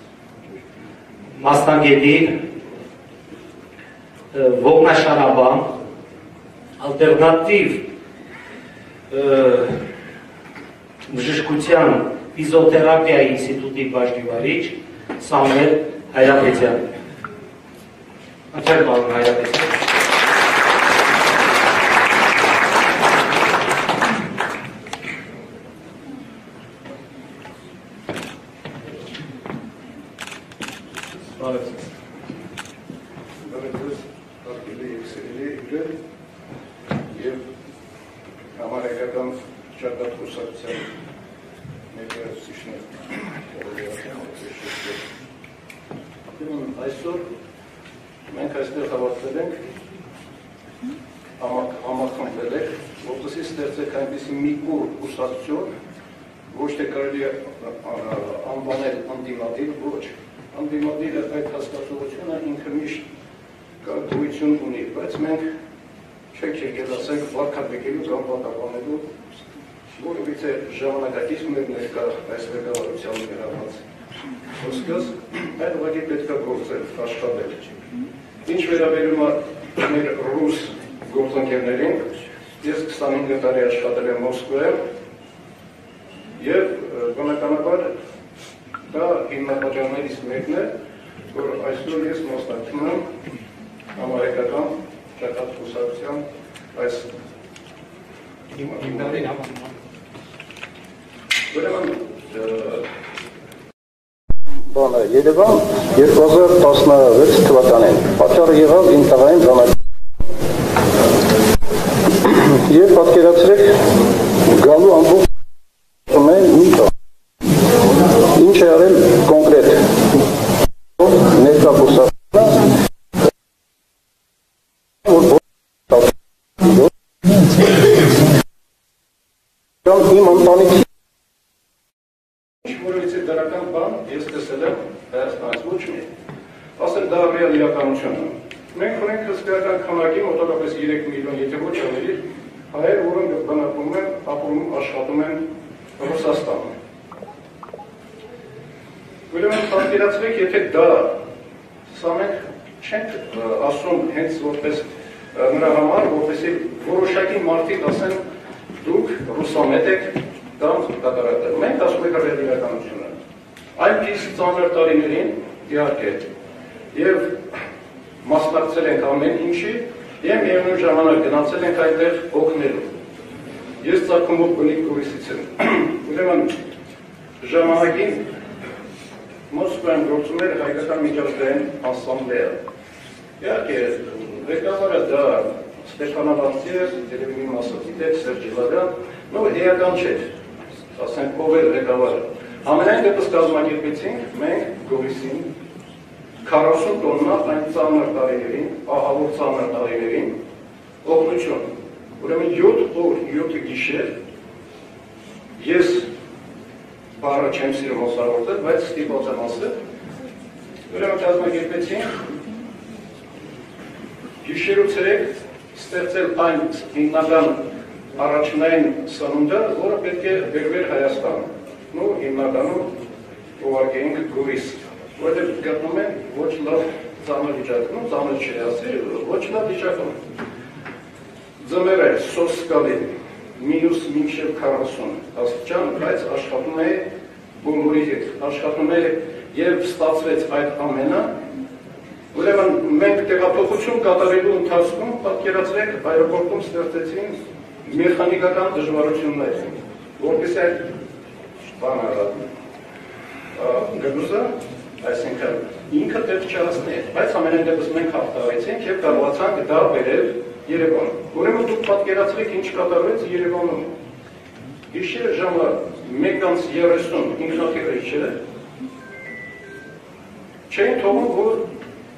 մասնագետի ողնաշարաբան ալտերնատիվ բժշկության ֆիզիոթերապիայի ինստիտուտի բաժնիվարիչ Սամվել Հայրապետյան։ Աջակցել պարոն Հայրապետյան։ Այսօր մենք այստեղ հավաքվել ենք, համախմբվել ենք, որպեսզի ստեղծենք այնպիսի մի կուր կուսակցություն, ոչ թե կարելի է անվանել անդիմադիր, ոչ, անդիմադիրը այդ հասկացողությունը ինքը միշտ գոյություն ունի, բայց մենք չենք եկել ասենք վարքաբեկելու կամ վատաբանելու որովհետև ժամանակակից մեր ներկա այս ղեկավարության ներառված խոսքս այդ ուղղակի պետք է գործել, աշխատել։ Ինչ վերաբերում է մեր ռուս գործընկերներին, ես քսանհինգ տարի աշխատել եմ Մոսկվայում եւ բնականաբար դա հիմնապատճառներից մեկն է, որ այսօր ես մասնակցում եմ համահայկական ճակատ կուսակցության այս հիմնադրամի համանման։ Ուրեմն բանը Երևան երկու հազար տասնվեց թվականին պատճառը եղավ իմ տղային բանակի եւ պատկերացրեք գալու ամբողջ ամեն մի բան ինչ է արել կոնկրետ ներկա կուսակցությունը իմ ընտանիքի որովհետև դրական բան ես տեսել եմ Հայաստանից ոչ մի, ասել դա ռեալ իրականություն է։ Մենք ունենք հսկայական քանակի մոտավորապես երեք միլիոն, եթե ոչ ավելի, հայեր, որոնք բնակվում են, ապրում, աշխատում են Ռուսաստանում։ Ուրեմն պատկերացրեք, եթե դա սա մենք չենք ասում հենց որպես նրա համար, որպեսզի որոշակի մարդիկ ասեն դուք ռուսամետ եք կամ կատարակներ։ Մենք ասում ենք ռեալ իրականությունը։ Այնպիսի ծանր տարիներին իհարկե եւ մասնակցել ենք ամեն ինչի եւ միևնույն ժամանակ գնացել ենք այնտեղ օգնելու։ Ես ցակումով բնիկ գորիսից եմ։ Ուրեմն ժամանակին Մոսկվայում գործում էր հայկական միջազգային ասամբլեա։ Իհարկե ղեկավարը դա Ստեփանավանցի էր, երևի մի մասը գիտեք, Սերժ Ջիլավյան, նո էական չէր, ասենք ով էր ղեկավարը։ Ամենայն դեպս կազմակերպեցինք մենք Գորիսին քառասուն տոննա այն ծանր տարիներին, ահավոր ծանր տարիներին օգնություն։ Ուրեմն յոթ օր, յոթ գիշեր ես բառը չեմ սիրում օգտագործել, բայց ստիպված եմ ասել։ Ուրեմն կազմակերպեցինք գիշեր ու ցերեկ ստեղծել այն հիմնական առաջնային սնունդը, որը պետք է բերվեր Հայաստան։ Նո հիմնականում ուղարկեինք Գորիս, որտեղ գտնում են ոչ լավ ծանր վիճակում, ծանր չի ասի, ոչ լավ վիճակում։ Ձմեռ էր սոսկալի, մինուս մինչև քառասուն աստիճան, բայց աշխատում է բոլորի հետ, աշխատում է եւ ստացվեց այդ ամենը։ Ուրեմն մենք տեղափոխություն կատարելու ընթացքում պատկերացրեք այրոպորտում ստեղծեցին մեխանիկական դժվարություններ, որպես այդ բանը գնուզը, այսինքն ինքը պետք չհասներ, բայց ամենայն դեպս մենք հաղթահարեցինք եւ կարողացանք դա բերել Երևան։ Ուրեմն դուք պատկերացրեք ինչ կատարվեց Երևանում։ Գիշերը ժամը մեկ երեսուն ինքնաթիռը չէ, չէին թողում, որ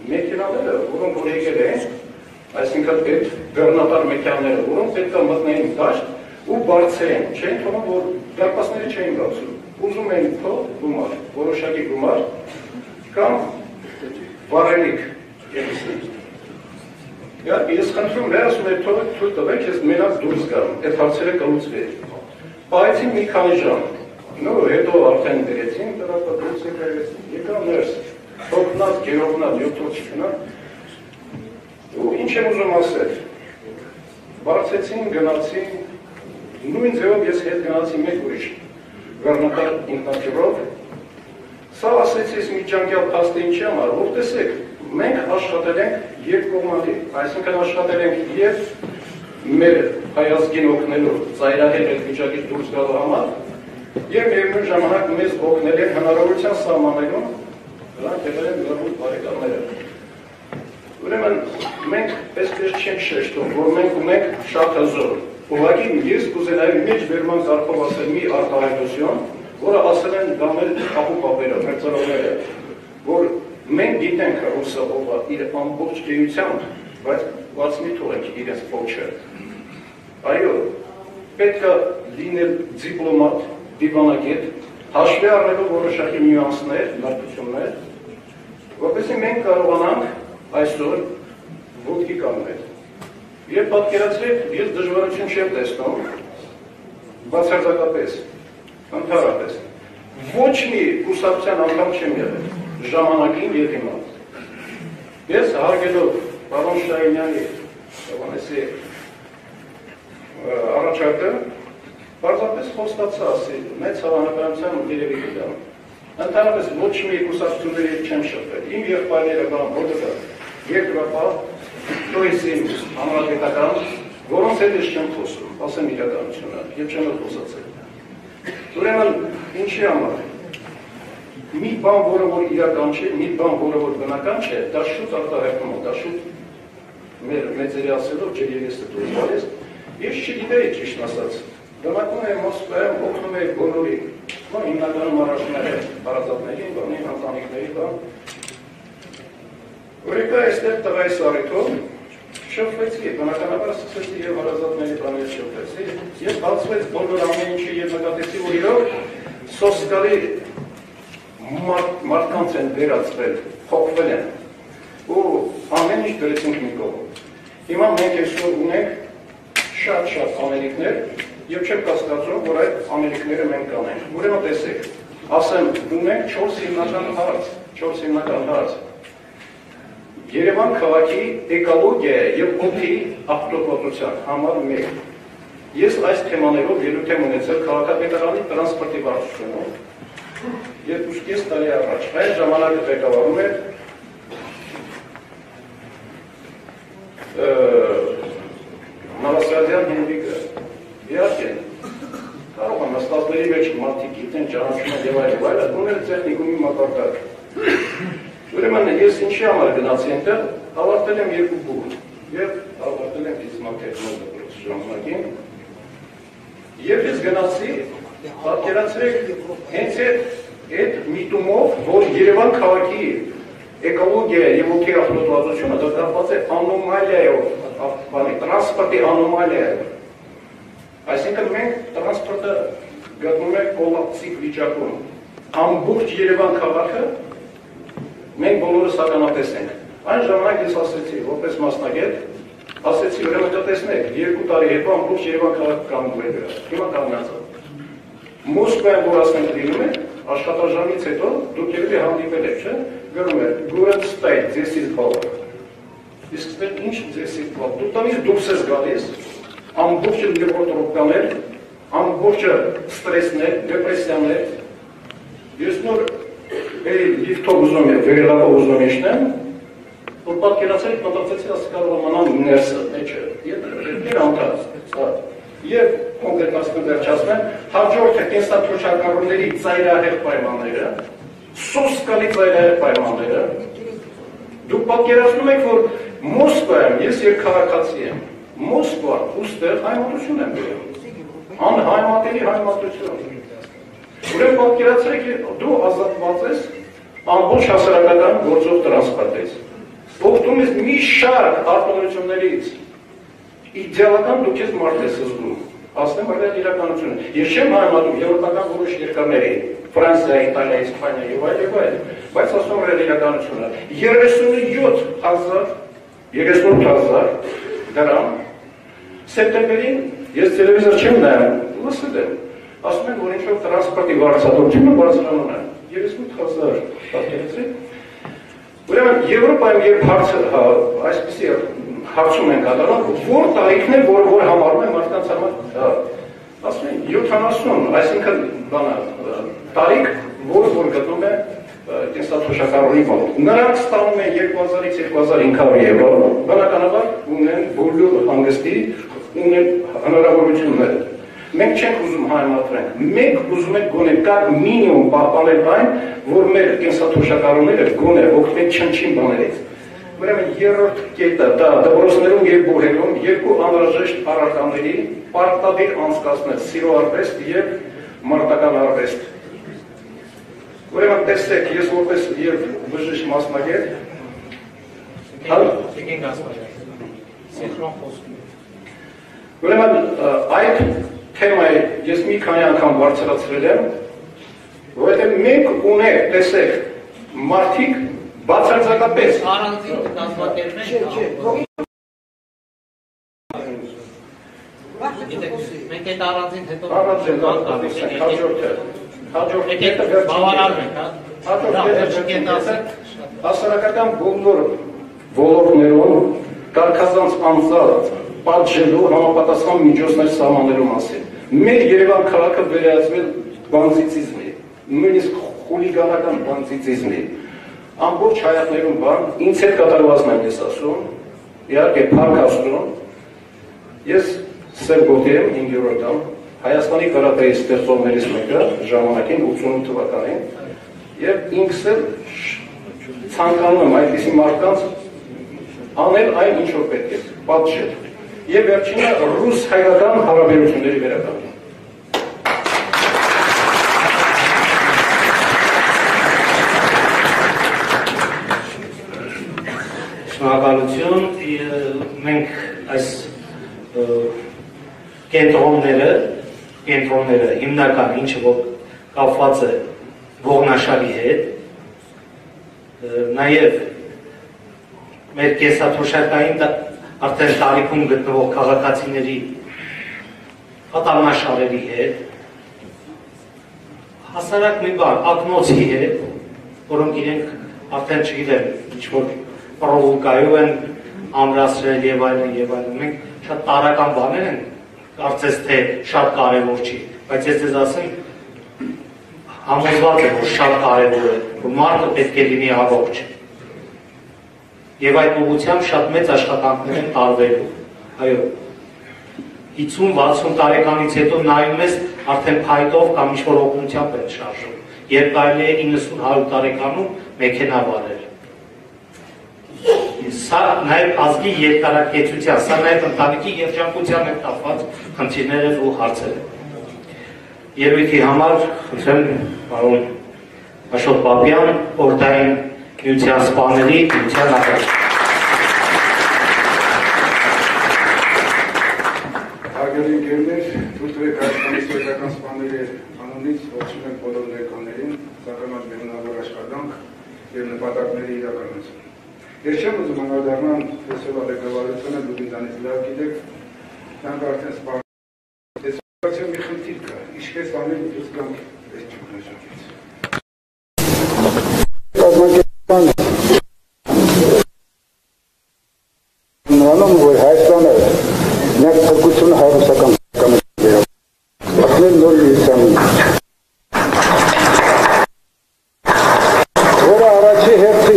մեքենաները, որոնք որ եկել են, այսինքն այդ բեռնատար մեքենաները, որոնք պետք է մտնեին դաշտ ու բարձրեն, չէին թողնում, որ դարպասները չէին բացում, ուզում էին փող, գումար, որոշակի գումար, կամ վարելիք ելիսնից։ Ես խնդրում մեր ասում է թույլ տվեք, ես մենակ դուրս գամ, այդ հարցերը կլուծվի։ Պահեցին մի քանի ժամ, նո հետո արդեն դրեցին, դրապա դուրս եկարեցին, եկա ներս, թողնած, գերովնած, յոթ չկնա, ու ինչ եմ ուզում ասել, բարձեցին, գնացին, նույն ձևով ես հետ գնացի մեկ ուրիշ, վերնատար ինքնակիրով, սա ասեցի ես մի ջանկյալ պաստը ինչի համար, որ տեսեք, մենք աշխատել ենք երկկողմանի, այսինքն աշխատել ենք և մեր հայազգին օգնելու ծայրահեղ այդ վիճակից դուրս գալու համար և միևնույն ժամանակ մեզ օգնել են հնարավորության սահմաններում դրանք եղել են լրիվ բարեկամները։ Ուրեմն մենք այսպես չենք շեշտում, որ մենք ունենք շատ հզոր։ Ուղղակի ես կուզենայի մեջ վերման կարգով ասել մի արտահայտություն, որը ասել են դա մեր ապուպապերը, մեր ծրողները, որ մենք գիտենք ռուսը ով իր ամբողջ գեյությամբ, բայց բաց մի թողենք իրենց փոքրը։ Այո, պետք է լինել դիպլոմատ, դիվանագետ, հաշվի առնելով որոշակի նյուանսներ, բարդություններ, որպեսզի մենք կարողանանք այսօր ոտքի կանգնել։ Եվ պատկերացրեք, ես դժվարություն չեմ տեսնում, բացարձակապես, ընդհանրապես, ոչ մի կուսակցության անդամ չեմ եղել, ժամանակին և հիմա։ Ես հարգելով պարոն Շահինյանի Հովհաննեսի առաջարկը, պարզապես խոստացա ասի, մեծ հավանականությամբ երևի կգամ։ Ընդհանրապես ոչ մի կուսակցությունների չեմ շփվել։ Իմ եղբայրները կան ոտը երկրապահ, տոյսին հանրապետական, որոնց հետ ես չեմ խոսում, ասեմ իրականությունը, և չեմ խոսացել։ Ուրեմն ինչի համար։ Մի բան, որը որ իրական չէ, մի բան, որը որ բնական չէ, դա շուտ արտահայտվում է, դա շուտ մեր մեծերի ասելով ջերևեսը դուրս գալիս, ես չգիտեի ճիշտ ասած, բնակվում եմ Մոսկվայում, օգնում էի բոլորին, հիմնականում առաջները հարազատներին, բանի ընտանիքների բան։ Ուրեկա այստեղ տղայի սարիքով շփվեցի, բնականաբար սկսեցի և հարազատների բաներ շփվեցի, և բացվեց բոլոր ամեն ինչը և նկատեցի, որ իրոք սոսկալի մարդկանց են վերածվել, փոխվել են, ու ամեն ինչ դրեցինք մի կողմ։ Հիմա մենք այսօր ունենք շատ-շատ անելիքներ, և չեմ կասկածում, որ այդ անելիքները մենք կանենք։ Ուրեմն տեսեք, ասեմ, ունենք չորս հիմնական հարց, չորս հիմնական հարց։ Երևան քաղաքի էկոլոգիա և օդի աղտոտվածության համար մեկ։ Ես այս թեմաներով ելույթ եմ ունեցել քաղաքապետարանի տրանսպորտի վարչությունում երկուսկես տարի առաջ, այդ ժամանակը ղեկավարում էր Նավասարդյան Հենրիկը, իհարկե, կարող եմ աստվածների մեջ մարդիկ գիտեն, ճանաչում են և այլ և այլ, ուներ տեխնիկումի մակարդակ։ Ուրեմն ես ինչի համար գնացի այնտեղ, ավարտել եմ երկու բուր և ավարտել եմ ֆիզմատեխնոլոգիա ժամանակին և ես գնացի, պատկերացրեք, հենց այդ միտումով, որ Երևան քաղաքի էկոլոգիա և օդի աղտոտվածությունը դա կապված է անոմալիայով, տրանսպորտի անոմալիայով։ Այսինքն մենք տրանսպորտը գտնում ենք կոլապսիկ վիճակում։ Ամբողջ Երևան քաղաքը մենք բոլորս ականատես ենք։ Այն ժամանակ ես ասեցի, որպես մասնագետ, ասեցի, ուրեմն կտեսնեք, երկու տարի հետո ամբողջ Երևան քաղաքը կանգնելու է դրա։ Հիմա կանգնած է։ Մոսկվայում որ ասենք լինում է, աշխատաժամից հետո դուք երևի հանդիպել եք, չէ՞, գրում է «Good state, this is power»։ Իսկ ստեղ ինչ this is power։ Դուք տանից դուրս ես գալիս, ամբողջը նևրոտորոպկաներ, ամբողջը ստրեսներ, դեպրեսիաներ։ Ես նոր լիֆթով ուզում եմ, վերելակով ուզում եմ իշնեմ, որ պատկերացրեք մտածեցի ասի կարող ամանան ներսը, մեջը, և անդաց, և կոնկրետացնում վերջացնեմ, հաջորդը կենսաթոշակառուների ծայրահեղ պայմանները, սոսկալի ծայրահեղ պայմանները, դուք պատկերացնում եք, որ Մոսկվայում ես երկքաղաքացի եմ, Մոսկվան ուստեղ հայմատություն եմ բերում, անհայմատելի հայմատություն։ Ուրեմն պատկերացրեք, դու ազատված ես ամբողջ հասարակական գործող տրանսպորտից։ օգտում ես մի շարք արտոնություններից, իդեալական դուք ես մարդ ես զգում, ասնեմ արդեն իրականությունը։ Ես չեմ համեմատում եվրոպական որոշ երկրների, Ֆրանսիա, Իտալիա, Իսպանիա եւ այլ եւ այլ, բայց ասում եմ իրականությունը։ երեսունյոթ հազար, երեսունութ հազար դրամ սեպտեմբերին ես տելևիզոր չեմ նայում, լսել եմ, ասում են, որ ինչ-որ տրանսպորտի վարձատրությունը բարձրանում է, երեսունութ հազար, պատկերացրեք։ Ուրեմն Եվրոպայում երբ հարցը այսպիսի հարցում են կատարում, որ տարիքն է, որ որ համարում է մարդկանց համար, ասում են յոթանասուն, այսինքն բանը տարիք, որ որ գտնում է կենսաթոշակառուի մոտ։ Նրանք ստանում են երկու հազարից երկու հազար հինգ հարյուր եվրո, բնականաբար ունեն բոլոր հանգստի, ունեն հնարավորությունները։ Մենք չենք ուզում համեմատենք, մենք ուզում ենք գոնե կար մինիմում պահպանել այն, որ մեր կենսաթոշակառուները գոնե օգտվեն չնչին բաներից։ Ուրեմն երրորդ կետը դա դպրոցներում եւ բուհերում երկու անհրաժեշտ առարկաների պարտադիր անցկացնել սիրո արվեստ եւ մարտական արվեստ։ Ուրեմն տեսեք, ես որպես եւ բժիշկ մասնագետ Ուրեմն այդ թեմայի ես մի քանի անգամ բարձրացրել եմ, որովհետև մենք ունենք, տեսեք, մարդիկ բացարձակապես առանձին կազմակերպենք։ Մենք այդ առանձին հետո առանձին հաջորդը հաջորդը բավարարում ենք, հաջորդը հասարակական բոլոր ոլորտներում կարգազանց անձած պատժելու համապատասխան միջոցներ սահմանելու մասին։ Մեր Երևան քաղաքը վերածվել բանձիցիզմի, նույնիսկ խուլիգանական բանձիցիզմի։ Ամբողջ հայատներում բան, ինձ հետ կատարվածն եմ ես ասում, իհարկե փառք Աստծուն, ես Սև գոտի եմ հինգերորդ ամ, Հայաստանի կարատեի ստեղծողներից մեկը ժամանակին ութսունութ թվականին, եւ ինքս էլ ցանկանում եմ այդպիսի մարդկանց անել այն ինչ որ պետք է, պատժել։ Եվ վերջինը ռուս-հայկական հարաբերությունների վերականգնումը։ Շնորհակալություն, մենք այս կենտրոնները, կենտրոնները հիմնական ինչը որ կապված է ողնաշարի հետ, նաև մեր կենսաթոշակային արդեն տարիքում գտնվող քաղաքացիների հատանաշարերի հետ, հասարակ մի բան, ակնոցի հետ, որոնք իրենք արդեն չգիտեմ, ինչ-որ պրովոկայով են ամրացրել եւ այլն եւ այլն։ Մենք շատ տարական բաներ են, կարծես թե շատ կարևոր չի, բայց ես ձեզ ասեմ, համոզված եմ, որ շատ կարևոր է, որ մարդը պետք է լինի առողջ։ Եվ այդ ուղղությամբ շատ մեծ աշխատանքներ են տարվելու։ Այո, հիսուն-վաթսուն տարեկանից հետո նայում ես արդեն փայտով կամ ինչ-որ օգնությամբ են շարժում, երբ կարելի է իննսուն-հարյուր տարեկանում մեքենա վարել։ Սա նաև ազգի երկարակեցության, սա նաև ընտանիքի երջանկության հետ կապված խնդիրներ ու հարցեր են։ Երևույթի համար խնդրեմ պարոն Աշոտ Պապյան, օրդային միության սպաների միության նախագահ։ Հարգելի ընկերներ, թույլ տվեք Հայաստանի սոցիալական սպաների անունից ողջունել ենք բոլոր ներկաներին, ցանկանում եմ հնարավոր աշխատանք եւ նպատակների իրականացում։ Ես չեմ ուզում անդրադառնալ ֆեստիվալ ղեկավարությունը, դուք ինձանից լավ գիտեք, դրանք արդեն սպառ։ Ես ասեմ մի խնդիր կա, ինչպես անել դուք գանք այս ճգնաժամից։ Կազմակերպանը նորմալ որ Հայաստանը մեկ փոքրություն հարուսական կամ ասել նոր լիսան։ Որը առաջի հերթի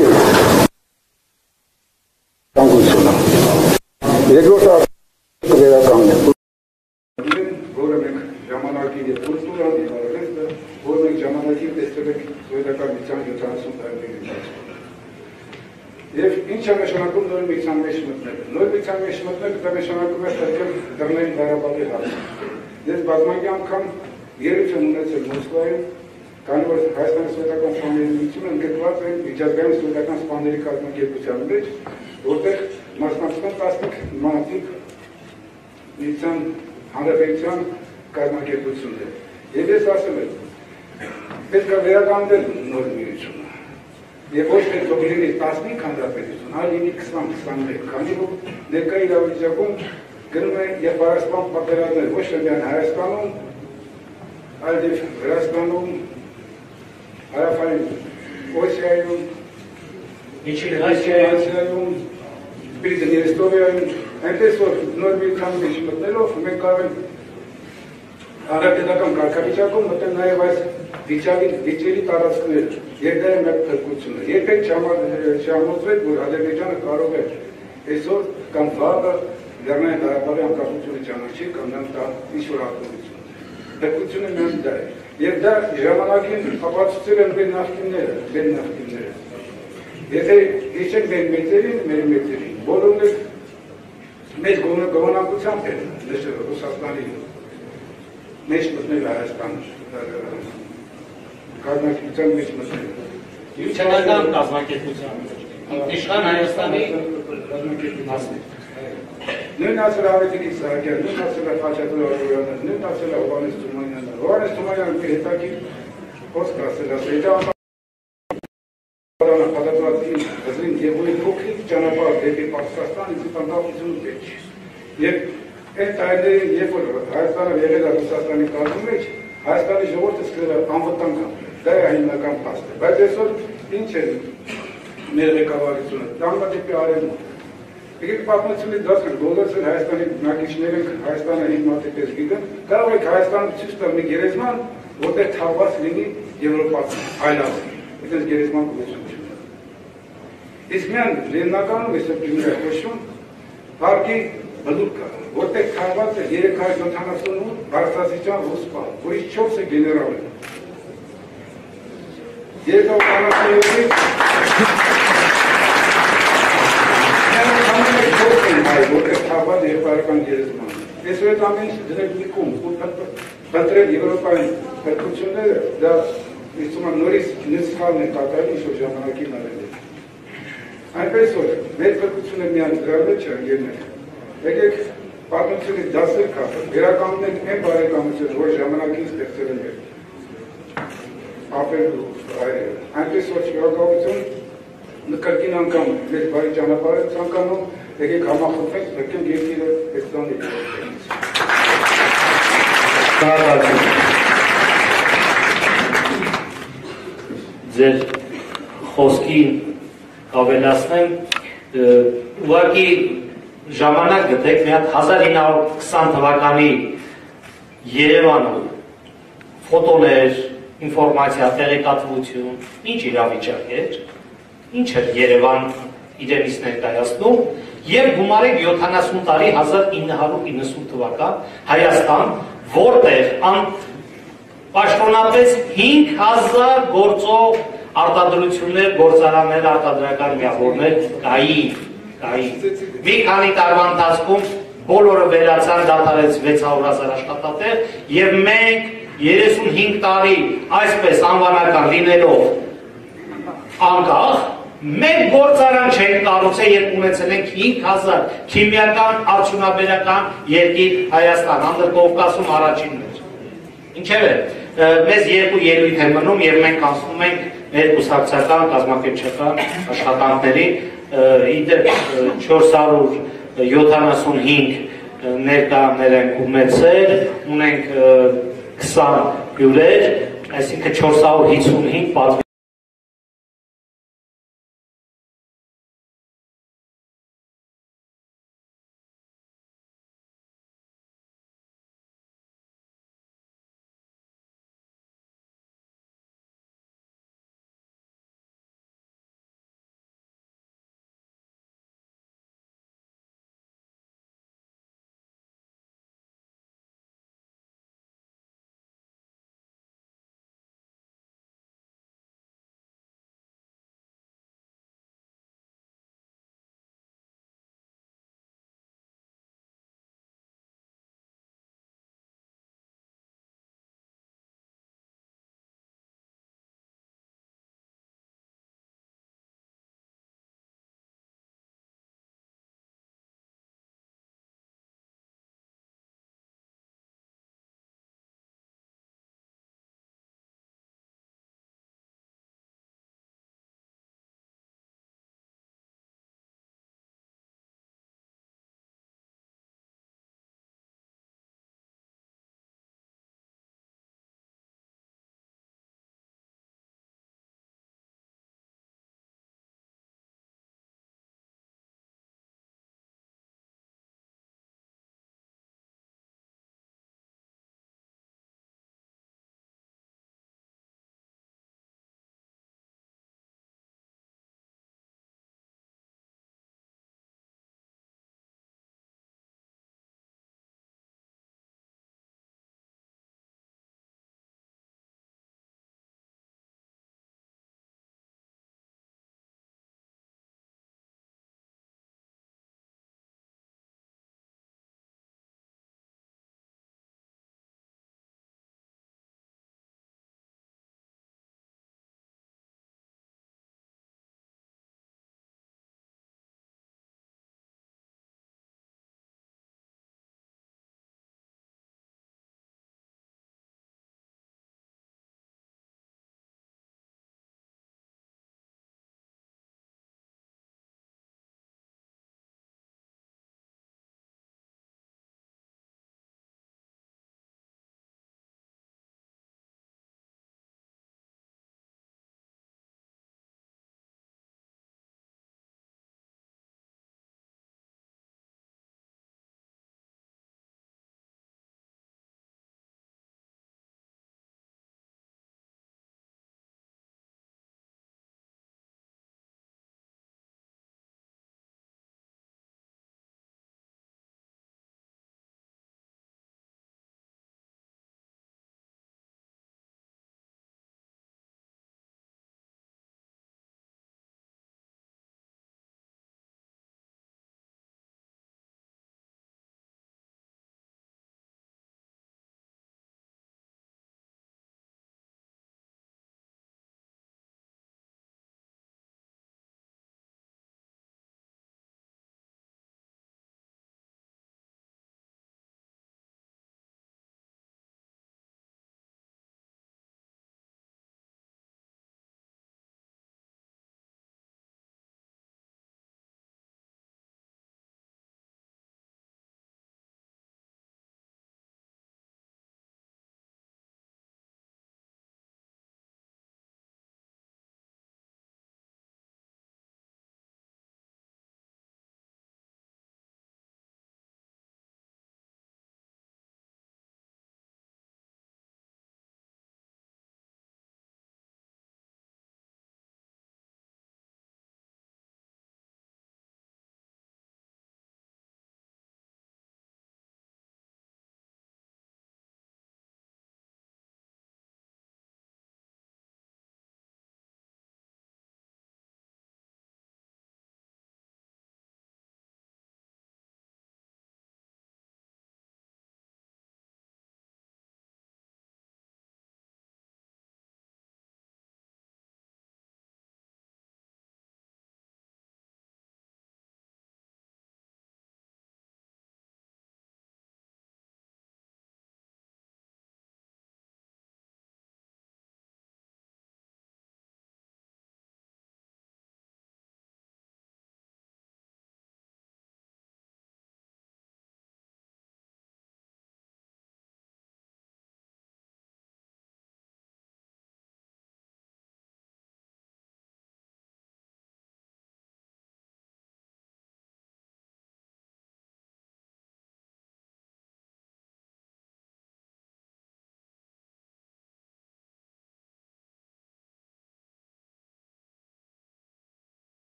Երկրորդ վերականգնել, որը մենք ժամանակի և կուլտուրան և արվեստը, որ մենք ժամանակի տեսել ենք սովետական միության յոթանասուն տարիների ընթացքում։ Եվ ինչ է նշանակում նոր միության մեջ մտնել։ Նոր միության մեջ մտնել դա նշանակում է խրկել դռների Ղարաբաղի հարցը։ Ես բազմակի անգամ ելույթ եմ ունեցել Մոսկվայում Քանի որ Հայաստանի Սովետական Սպաներությունը ընդգրկված է միջազգային սովետական սպաների կազմակերպության մեջ, որտեղ մասնակցում են տասնյակ մարդիկ միության հանրապետության կազմակերպություններ։ Եվ ես ասել եմ, պետք է վերականգնել նոր միությունը։ Եվ ոչ թե թող լինի տասնհինգ հանրապետություն, այլ լինի քսան քսանմեկ, քանի որ ներկա իրավիճակում գնում է եւ Հայաստան պատերազմներ ոչ թե միայն Հայաստանում, այլ եւ Վրաստանում, Հարավային Օսիայում, Միջին Ասիայում, Պրիդնիեստրիայում, այնպես որ նոր միության մեջ մտնելով մենք կարող ենք հանրապետական կարգավիճակում մտնել նաեւ այս վիճակի վիճերի տարածքներ, եւ դա է մեր փրկությունը։ Երբեք չհամոզվեք, որ Ադրբեջանը կարող է այսօր կամ վաղը Լեռնային Ղարաբաղի անկախությունը ճանաչի կամ նա տա ինչ-որ արտոնություն։ Փրկությունը միայն դա է։ Եվ դա ժամանակին ապացուցել են մեր նախկինները, մեր նախկինները։ Եթե հիշենք մեր մեծերին, մեր մեծերին, բոլորն էլ մեծ գոհունակությամբ են նշել Ռուսաստանի մեջ մտնել Հայաստանը։ Կազմակերպության մեջ մտնել։ Միութենական կազմակերպության Իշխան Հայաստանի կազմակերպության։ Նույն ասել Ավետիքից Սահակյան, նույն ասել Խաչատուր Ալիևյանը, նույն ասել Հովհաննես Թումանյանը։ Հովհաննես Թումանյանը հետաքրքիր խոսք ասել, ասել դա պատասխանատվի զին եւ ու փոքրիկ ճանապարհ դեպի Պարսկաստան ինստիտուտանալություն մեջ։ Եվ այդ տարիներին, երբ որ Հայաստանը եղել է Ռուսաստանի կազմի մեջ, Հայաստանի ժողովուրդը սկսել է անվտանգ ապրել։ Դա է հիմնական փաստը։ Բայց այսօր ինչ է մեր ղեկավարությունը, տանգա դեպի արևմուտք։ Եկեք պատմությունից դասենք, բոլորս էլ Հայաստանի բնակիչները Հայաստանը հիմնատիպես գիտեն, կարող եք Հայաստանը ցույց տալ մի գերեզման, որտեղ թաղված լինի Եվրոպացի, այլազգի։ Այդպես գերեզման գույություն չունի։ Իսկ միայն Լեննականում այսօր դիմում է խոսում, парքի բլուկը, որտեղ թաղված է երեք հարյուր յոթանասունութ բարձրաստիճան ռուս պահ, որից չորսը գեներալ է։ Երեք յոթանասունութ որտեղ թաղված է երկարական գերեզման։ Այսօր այդ ամեն ինչ դնել մի կողմ, ու փնտրել Եվրոպայի փրկությունները, դա իսկույն նորից նսխալն է կատարել ինչ-որ ժամանակի նարելը։ Այնպես որ մեր փրկությունը միայն դրա մեջ է ելնել։ Եկեք պատմությունից դասեր կապել, վերականգնենք այն բարեկամությունը, որ ժամանակին ստեղծել են մեր ապրելու հայրերը։ Այնպես որ շնորհակալություն նկարքին անգամ մեր բարի ճանապարհը ցանկանում, եկեք համախմբենք, փրկենք երկիրը Հայաստանի ձեր խոսքին ավելացնեմ, ուղղակի ժամանակ գտեք մի հատ հազար ինը հարյուր քսան թվականի Երևանում ֆոտոներ, ինֆորմացիա, տեղեկատվություն, ինչ իրավիճակ էր, ինչ էր Երևան իրենից ներկայացնում եւ գումարեք յոթանասուն տարի հազար ինը հարյուր իննսուն թվական Հայաստան, որտեղ պաշտոնապես հինգ հազար գործող արտադրություններ, գործարաններ, արտադրական միավորներ կային, կային։ Մի քանի տարվա ընթացքում բոլորը վերացան, դադարեց վեց հարյուր հազար աշխատատեղ եւ մենք երեսունհինգ տարի այսպես անվանական լինելով անկախ մեկ գործարան չենք կառուցել, երբ ունեցել ենք հինգ հազար քիմիական արդյունաբերական երկիր Հայաստան, Անդրկովկասում առաջինն էր։ Ինչևէ, մեզ երկու ելույթ է մնում եւ մենք անցնում ենք մեր կուսակցական կազմակերպչական աշխատանքների իդեպ չորս հարյուր յոթանասունհինգ ներկաներ ենք ունեցել, ունենք քսան հյուրեր, այսինքն չորս հարյուր հիսունհինգ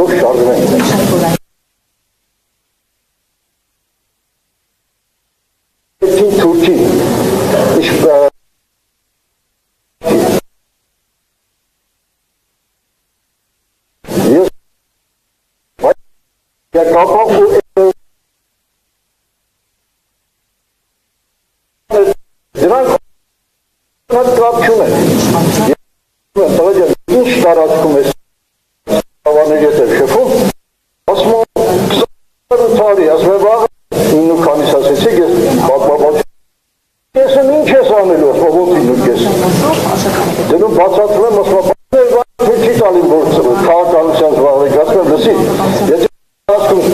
Թող շարժվենք։ Թուրքի Ես կապա ու դրանք կապ չունեն։ Տղաջան ինչ տարածքում ես ավաների հետ է շեփում, ասում եմ տարի, ասում եմ վաղ ինու քանիս ասեցիք ես պատմաբան ես եմ ինչ ես անելու, ասում եմ ոնց ինու կես դնում բացատրում եմ, ասում եմ չի տալին, որ քաղաքականության զբաղվեք, ասում եմ լսի, եթե տարածքում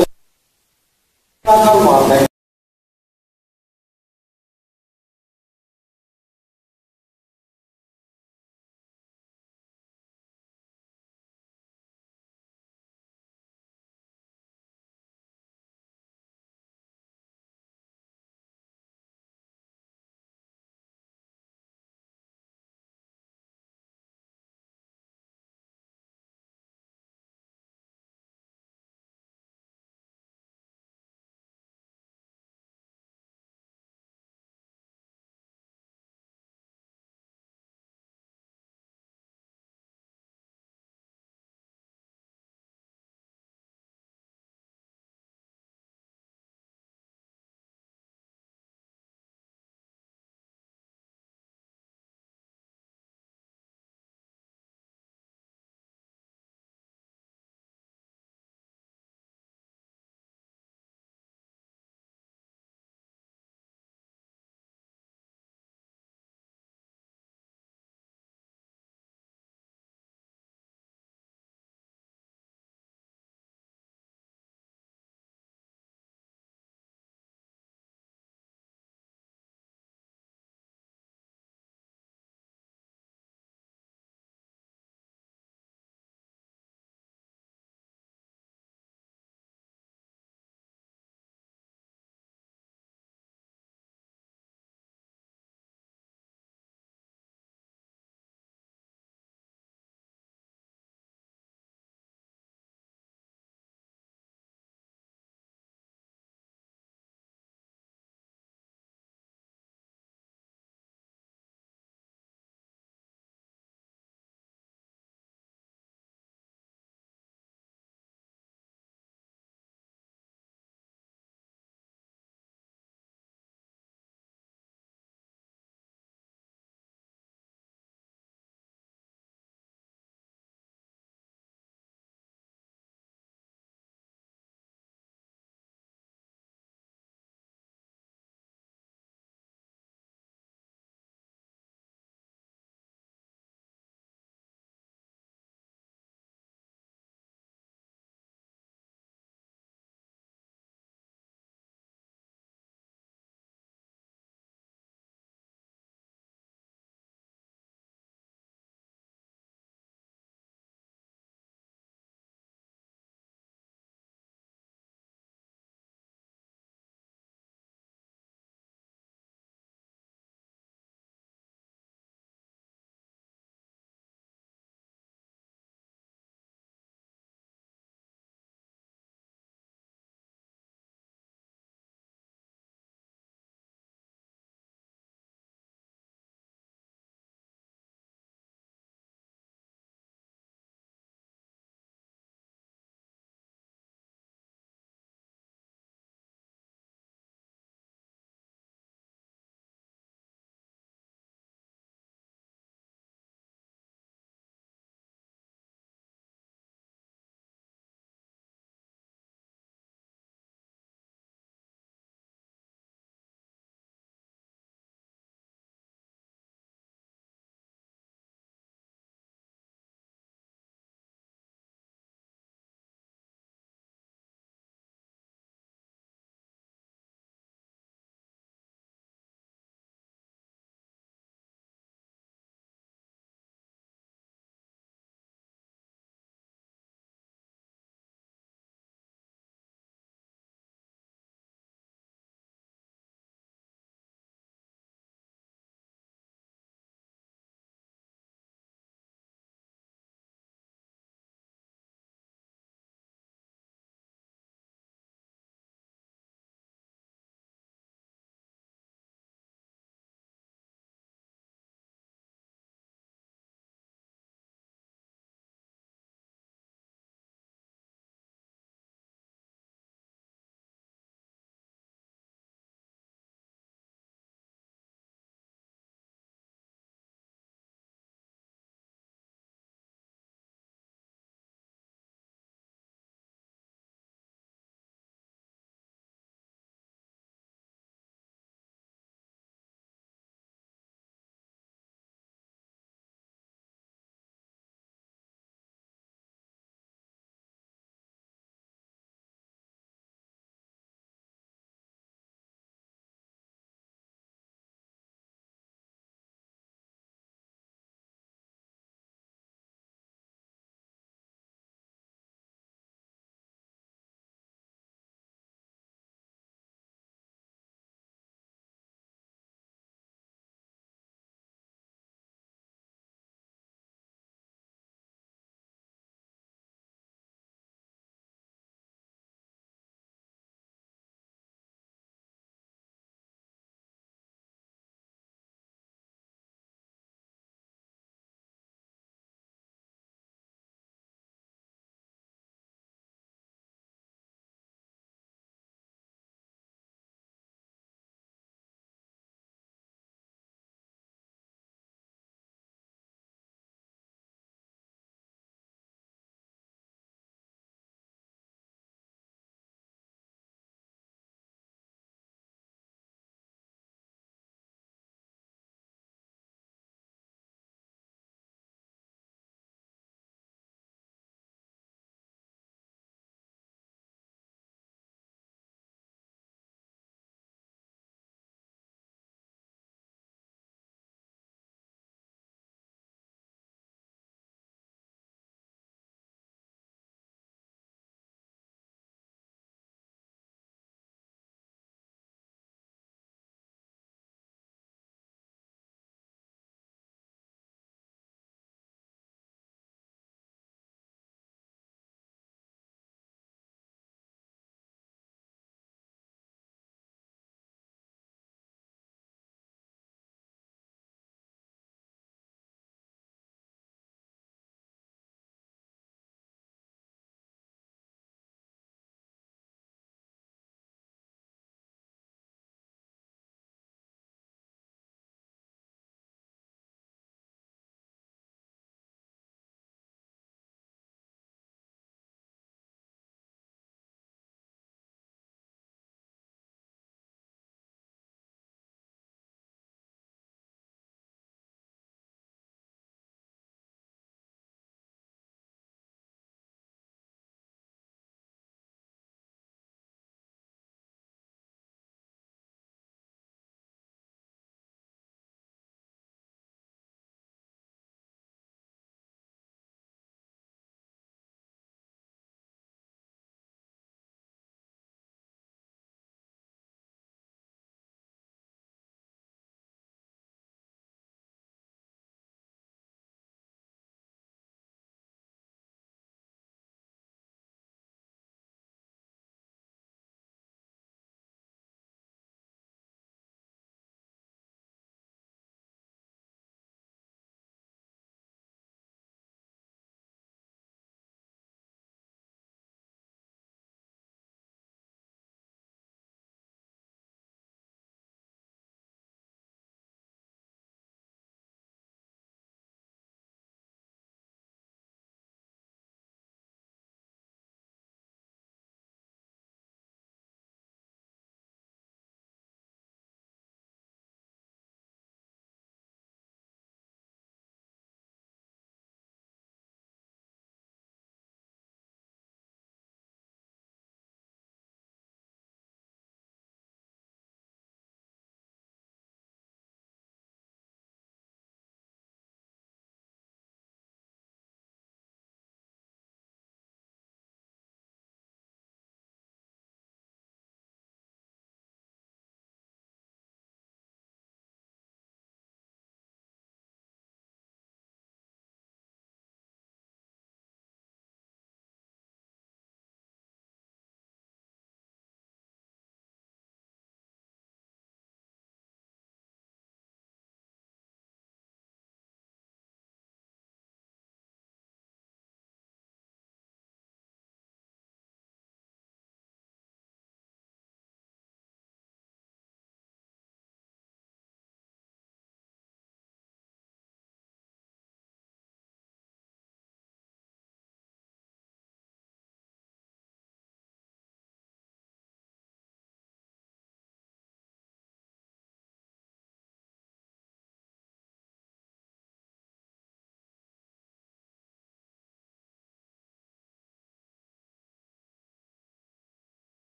զբաղվում ես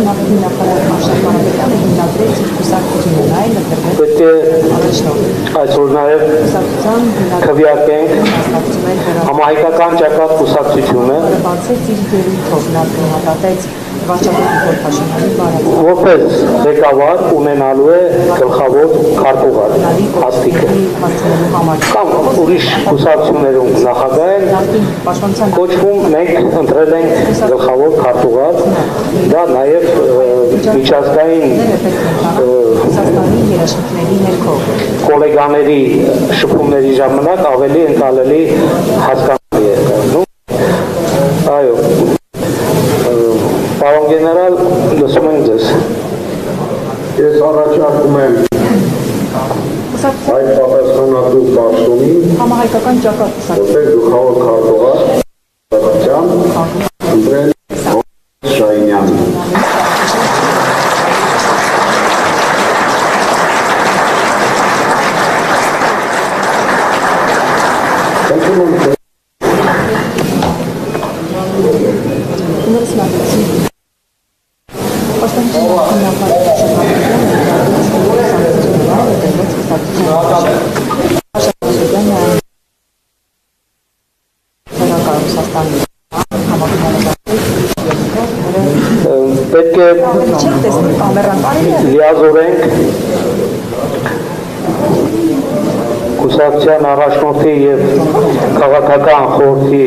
Համանախագահի նախարար Արշակ Մանուկյանը հիմնադրեց իր կուսակցությունը, այն ընտրվեց Պետք է այսօր նաև քվեարկենք համահայկական ճակատ կուսակցությունը, բացեց իր գերույթով, նա քննադատեց վարչապետ Փաշինյանի բարակ։ որպես ղեկավար ունենալու է գլխավոր քարտուղար հաստիքը կամ ուրիշ կուսակցություններում նախագահ են կոչվում, մենք ընտրել ենք գլխավոր քարտուղար, դա նաև միջազգային կոլեգաների շփումների ժամանակ ավելի ընկալելի հասկանալի է դառնում։ Այո, պարոն գեներալ, լսում ենք ձեզ։ Ես առաջարկում եմ այդ պատասխանատու պաշտոնին համահայկական ճակատ որպես գլխավոր քարտուղար ընտրել Շահինյանին։ Պետք է լիազորենք կուսակցության առաջնորդի և քաղաքական խորհրդի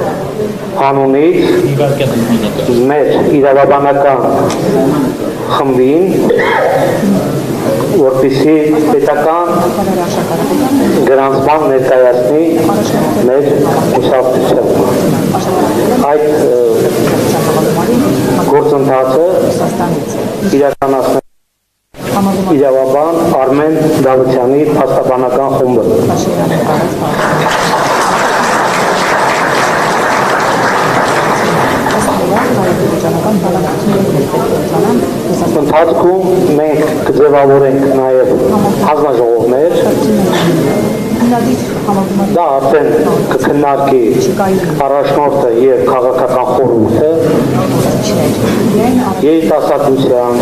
անունից մեր իրավաբանական խմբին, որպեսզի պետական գրանցման ներկայացնի մեր կուսակցությանը։ Այդ գործընթացը իրականացնել իրավաբան Արմեն Դավթյանի փաստաբանական խումբը։ Ընթացքում մենք կձևավորենք նաև հանձնաժողովներ, դա արդեն կքննարկի առաջնորդը և քաղաքական խորհուրդը, երիտասարդության,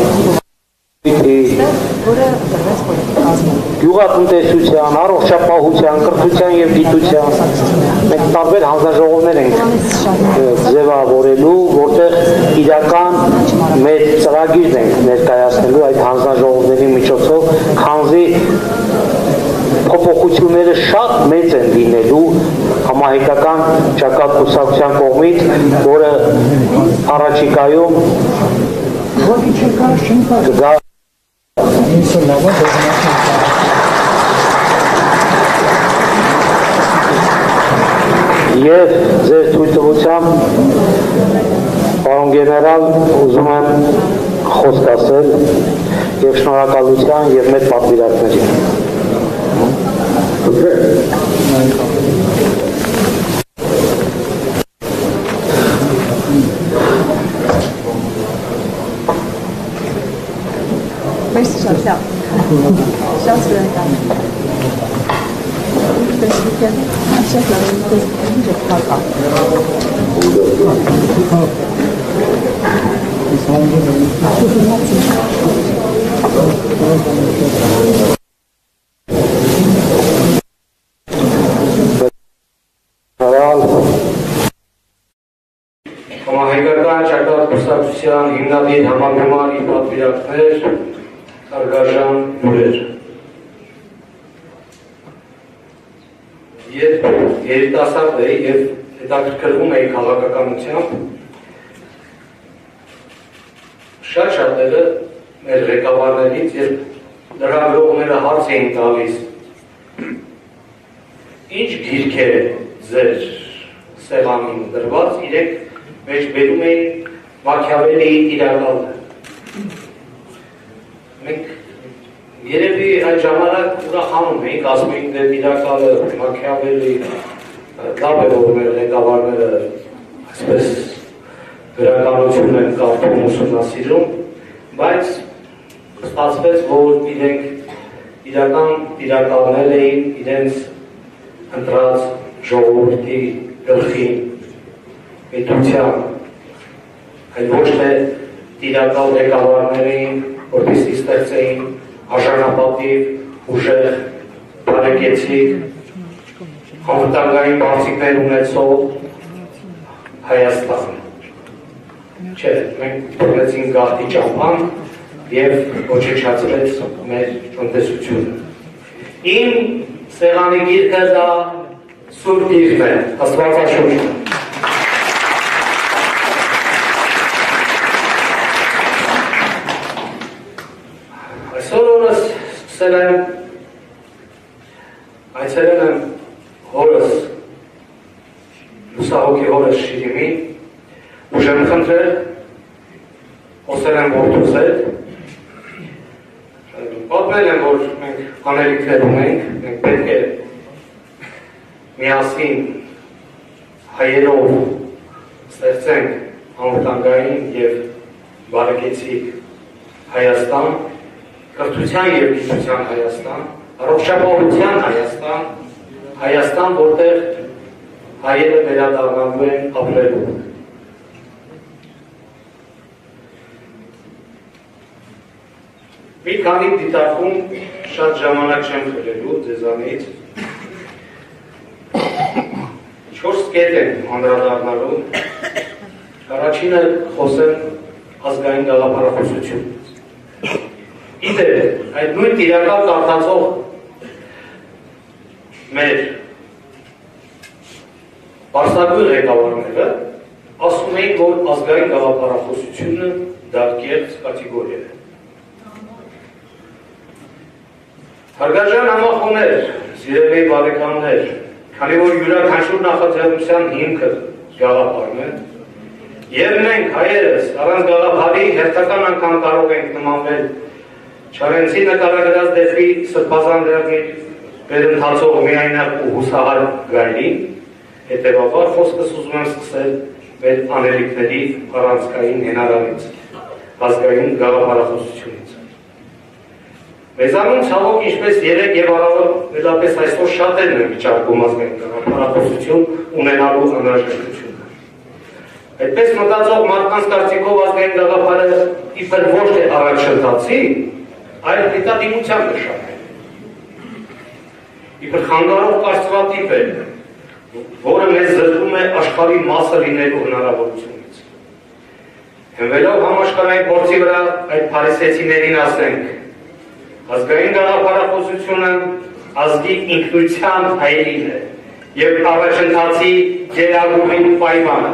գյուղատնտեսության, առողջապահության, կրթության և գիտության մենք տարբեր հանձնաժողովներ ենք ձևավորելու, որտեղ իրական մեր ծրագիրն ենք ներկայացնելու այդ հանձնաժողովների միջոցով, քանզի փոփոխությունները շատ մեծ են լինելու համահայկական ճակատ կուսակցության կողմից, որը առաջիկայում կգա Եվ ձեր թույլտվությամբ, պարոն գեներալ, ուզում եմ խոսք ասել և շնորհակալության և մեր պատվիրակների։ Merci, Jean-Pierre. Сейчас вы это. Сейчас Համահայկական ճակատ կուսակցության հիմնադիր համագումարի պատվիրակներ, Արգաշան Յուրեր։ Երբ երիտասարդ էի և հետաքրքրվում էի քաղաքականությամբ, շատ շատերը մեր ղեկավարներից, երբ լրագրողները հարց էին տալիս, ինչ գիրք է ձեր սեղանին դրված, իրենք մեջ բերում էին Մաքիավելիի տիրակալը։ Մենք երևի այդ ժամանակ ուրախանում էինք, ասում էինք դե տիրակալը Մաքիավելի, լավ է, որ մեր ղեկավարները այսպես գրականություն են կարդում, ուսումնասիրում, բայց ստացվեց, որ իրենք իրական տիրակալներ էին իրենց ընտրած ժողովրդի գլխին, պետության, այդ ոչ թե տիրակալ ղեկավարներին, որպեսզի ստեղծեին արժանապատիվ, ուժեղ, բարեկեցիկ, անվտանգային բարձիկներ ունեցող Հայաստան։ Չէ, մենք բռնեցին գաղթի ճամփան և ոչնչացրեց մեր տնտեսությունը։ Իմ սեղանի գիրքը դա սուրբ գիրքն է, Աստվածաշունչը։ Այսօր օրս սկսել եմ այցելել եմ հորս լուսահոգի հորս Շիրիմի, ուժ եմ խնդրել, խոսել եմ որդուս հետ, պատմել եմ, որ մենք անելիքներ ունենք, մենք պետք է միասին հայերով ստեղծենք անվտանգային և բարեկեցիկ Հայաստան, կրթության և գիտության Հայաստան, առողջապահության Հայաստան, Հայաստան, որտեղ հայերը վերադառնալու են ապրելու։ Մի քանի դիտարկում շատ ժամանակ չեմ խլելու ձեզանից։ Չորս կետ են անդրադառնալու։ Առաջինը խոսեմ ազգային գաղափարախոսություն։ Իդեպ, այդ նույն տիրակալ կարդացող մեր պարսագույն ղեկավարները ասում էին, որ ազգային գաղափարախոսությունը դա կեղծ կատեգորիա է։ Հարգարժան համախոհներ, սիրելի բարեկամներ, քանի որ յուրաքանչյուր նախաձեռնության հիմքը գաղափարն է, եւ մենք հայերս առանց գաղափարի հերթական անգամ կարող ենք նմանվել Չարենցի նկարագրած դեպի Սրբազան լեռնի վերընթացող միայնակ ու հուսահար գայլին, հետևաբար խոսքս ուզում եմ սկսել մեր անելիքների առանցքային հենարանից, ազգային գաղափարախոսությունից։ Մեզանում ցավոք ինչպես երեք եւ առավոտելապես այսօր շատերն են վիճակում ազգային գաղափարախոսություն ունենալու անհրաժեշտությունը։ Այդպես մտածող մարդկանց կարծիքով ազգային գաղափարը իբր ոչ թե առաջընթացի, այլ հետադիմության նշան է։ Իբր խանգարող կարծրատիպ է, որը մեզ զրկում է աշխարհի մասը լինելու հնարավորությունից։ Հենվելով համաշխարհային փորձի վրա այդ փարիսեցիներին ասենք, ազգային գաղափարախոսությունը ազգի ինքնության հայելին է և առաջընթացի գերագույն պայմանը։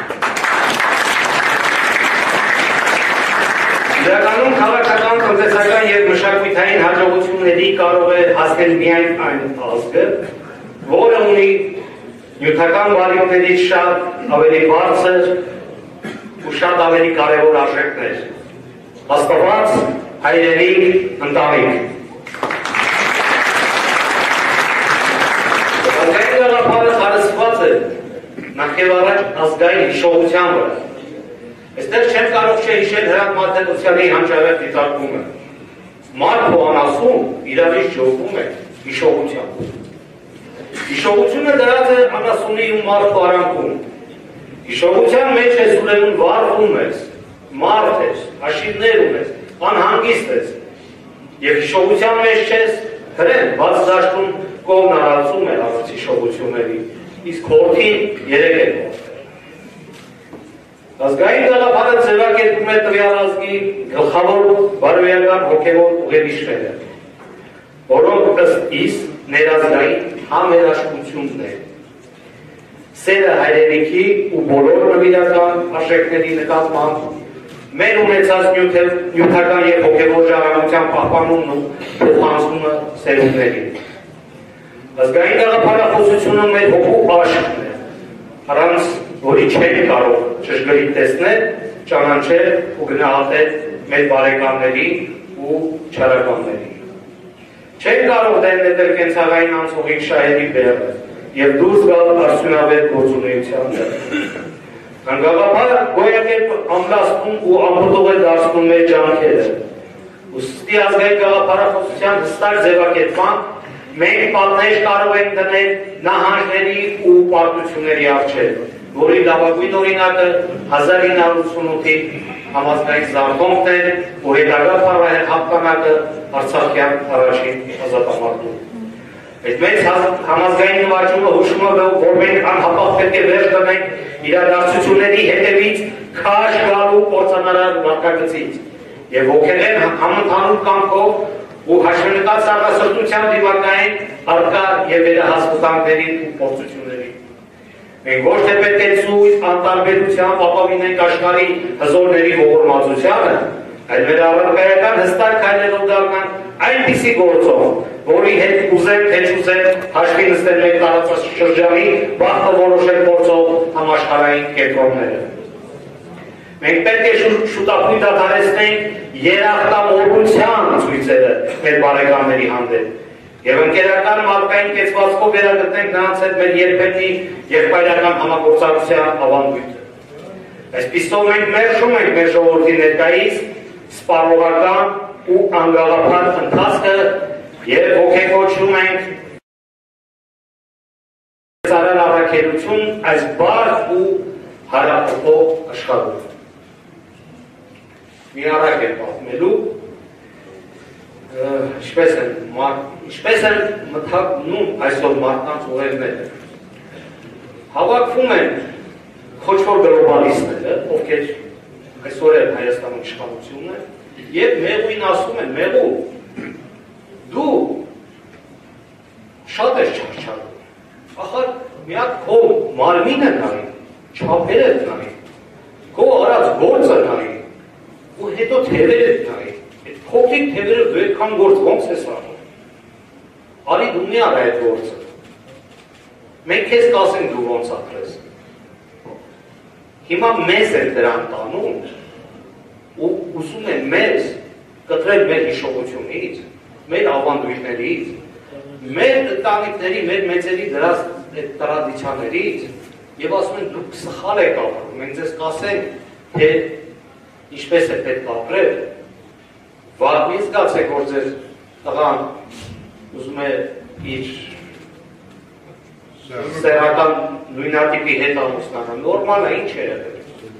Իրականում քաղաքական, տնտեսական և մշակութային հաջողությունների կարող է հասնել միայն այն ազգը, որը ունի նյութական բարիքներից շատ ավելի բարձր ու շատ ավելի կարևոր արժեքներ։ Հաստատված հայրենիք, ընտանիք։ Ազգային գաղափարը խարսխված է նախ և առաջ ազգային հիշողության վրա։ Այստեղ չեմ կարող չհիշել Հրանտ Մարտիրոսյանի հանճարեղ դիտարկումը։ Մարդ ու անասուն իրարից ջողվում է հիշողությամբ։ Հիշողությունը դրած է անասունի ու մարդու արանքում։ Հիշողության մեջ ես ուրեմն վարվում ես, մարդ ես, հաշիվներ ունես, անհանգիստ ես և հիշողության մեջ չես հրեն, բաց դաշտում կողմն արածում է առած հիշողությունների, իսկ հորդին երեք է կողմը։ Ազգային գաղափարը ձևակերպում է տվյալ ազգի գլխավոր բարոյական հոգևոր ուղևիչները, որոնք ըստ իս ներազգային համերաշխությունն է։ Սերը հայրենիքի ու բոլոր նվիրական արժեքների նկատմամբ մեր ունեցած նյութական և հոգևոր ժառանգության պահպանումն ու փոխանցումը սերունդներին։ Ազգային գաղափարախոսությունը մեր հոգու աշկն է, առանց որի չենք կարող ճշգրիտ տեսնել, ճանաչել ու գնահատել մեր բարեկամների ու չարականների։ Չենք կարող դեմ նետել կենցաղային անցողիկ շահերի բեռը և դուրս գալ արդյունավետ գործունեության դեմ։ Գաղափարը գոյակերպ ամրացնում ու ամրդող է դարձնում մեր ջանքերը։ Ուստի ազգային գաղափարախոսության հստակ ձևակերպմամբ մենք պատնեշ կարող ենք դնել նահանջների ու պարտությունների առջև, որի լավագույն օրինակը հազար ինը հարյուր ութսունութի համազգային զարթոնքն էր, որ հետագա փառահեղ հաղթանակը Արցախյան առաջին ազատամարտում։ Այդ մեծ համազգային նվաճումը հուշում է, որ մենք անհապաղ պետք է վերջ դնենք իրադարձությունների հետևից քաշ գալու կործանարար վարկագծից եւ ոգեղեն համընդհանուր կամքով ու հաշվետված սառնասրտությամբ դիմակայեն արկա եւ վերահասկություններին ու փորձություններին։ Մենք ոչ թե պետք է ցույց անտարբերությամբ ապավինենք աշխարհի հզորների ողորմածությանը, այլ մեր առարկայական հստակ քայլերով դառնանք այնպիսի գործով, որի հետ ուզենք թե չուզենք հաշվի նստել մեր տարածաշրջանի բախտը որոշել փորձով համաշխարհային կենտրոնները։ Մենք պետք է շուտապույտ դադարեցնենք երախտամոռության ցույցերը մեր բարեկամների հանդեպ եւ ընկերական մարդկային կեցվածքով վերագտնենք նրանց հետ մեր երբեմնի եղբայրական համագործակցության ավանդույթը։ Այսպիսով մենք մերժում ենք մեր ժողովրդի ներկայիս սպառողական ու անգաղափար ընթացքը եւ ոգեկոչում ենք ծառան առաքելություն այս բարդ ու հարապոխող աշխարհում։ Մի առակ է պատմելու, ինչպես են ինչպես են մթագնում այսօր մարդկանց ուղերձները։ Հավաքվում են քոչվոր գլոբալիստները, ովքեր այսօր են Հայաստանում իշխանությունն են, եւ մեղուին ասում են, մեղու, դու շատ ես չարչարում, ախր միակ քո մարմինը նայի, չափերը նայի, քո արած գործը նայի, ու հետո թևերը նայի, այդ փոքրիկ թևերը դու այդքան գործ ոնց ես անում, արի դու մի արա այդ գործը, մենք քեզ կասենք դու ոնց ապրես, հիմա մեզ են դրան տանում, ու ուսում են մեզ կտրել մեր հիշողությունից, մեր ավանդույթներից, մեր ընտանիքների, մեր մեծերի դրած տրադիցիաներից եւ ասում են դուք սխալ եք ապրում, մենք ձեզ կասենք, թե ինչպես է պետք ապրել, վաղ մի զգացեք, որ ձեր տղան ուզում է իր սերական նույնատիպի հետ ամուսնանալ, նորմալ է, ինչ է եղել։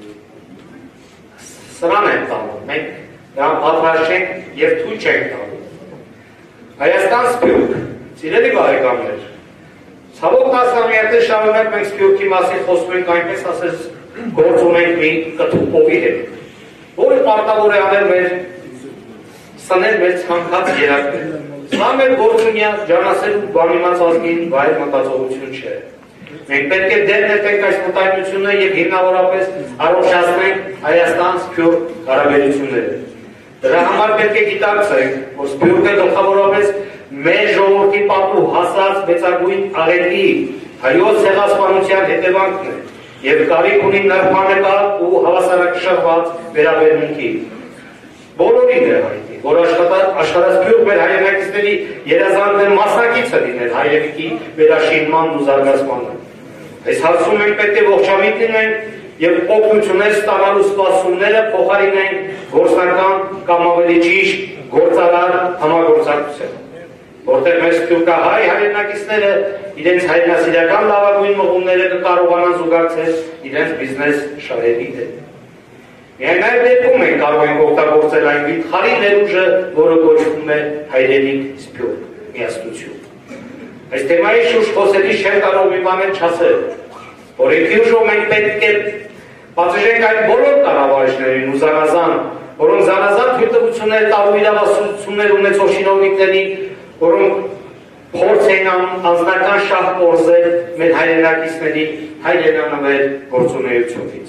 Սրան են տանում, մենք դրան պատրաստ չենք եւ թույլ չենք տալու։ Հայաստան Սփյուռք, սիրելի բարեկամներ, ցավոք տասնամյակներ շարունակ մենք Սփյուռքի մասին խոսում ենք այնպես ասես գործ ունենք մի կտուպովի հետ, որը պարտավոր է անել մեր սնել մեր ցանկած երակները։ Սա մեր գործունյա ջանասերու բանիմաց ազգին վայր մտածողություն չէ։ Մենք պետք է դեր նետենք այս մտայնությունը եւ հիմնավորապես առողջացնենք Հայաստան-Սփյուռք հարաբերությունները։ Դրա համար պետք է գիտակցենք, որ Սփյուռքը գլխավորապես մեր ժողովրդի պատու հասած մեծագույն աղետի հայոց ցեղասպանության հետևանքն է եւ կարիք ունի նրբանկալ ու հավասարակշռված վերաբերմունքի։ Բոլորին է հայտնի, որ աշխարհասփյուռք մեր հայրենակիցների երազանքներ մասնակիցը լինել հայրենիքի վերաշինմանն ու զարգացմանը։ Այս հարցում մենք պետք է ողջամիտ լինենք եւ օգնություններ ստանալու սպասումները փոխարինենք գործնական կամ ավելի ճիշտ գործարար համագործակցությամբ, որտեղ մեր սփյուռքահայ հայրենակիցները իրենց հայրենասիրական լավագույն մղումները կկարողանան զուգակցել իրենց բիզնես շահերի հետ։ Միայն այդ դեպքում մենք կարող ենք օգտագործել այն վիթխարի ներուժը, որը կոչվում է հայրենիք Սփյուռք միասնություն։ Այս թեմայի շուրջ խոսելիս չեմ կարող մի բան չասել, որ ինքնուրույն մենք պետք է պատժենք այդ բոլոր կառավարիչներին ու զանազան, որոնք զանազան թույլտվություններ տալու իրավասություններ ունեցող շինովնիկներին, որոնք փորձ են անում անձնական շահ կորզել մեր հայրենակիցների հայրենանվեր գործունեությունից։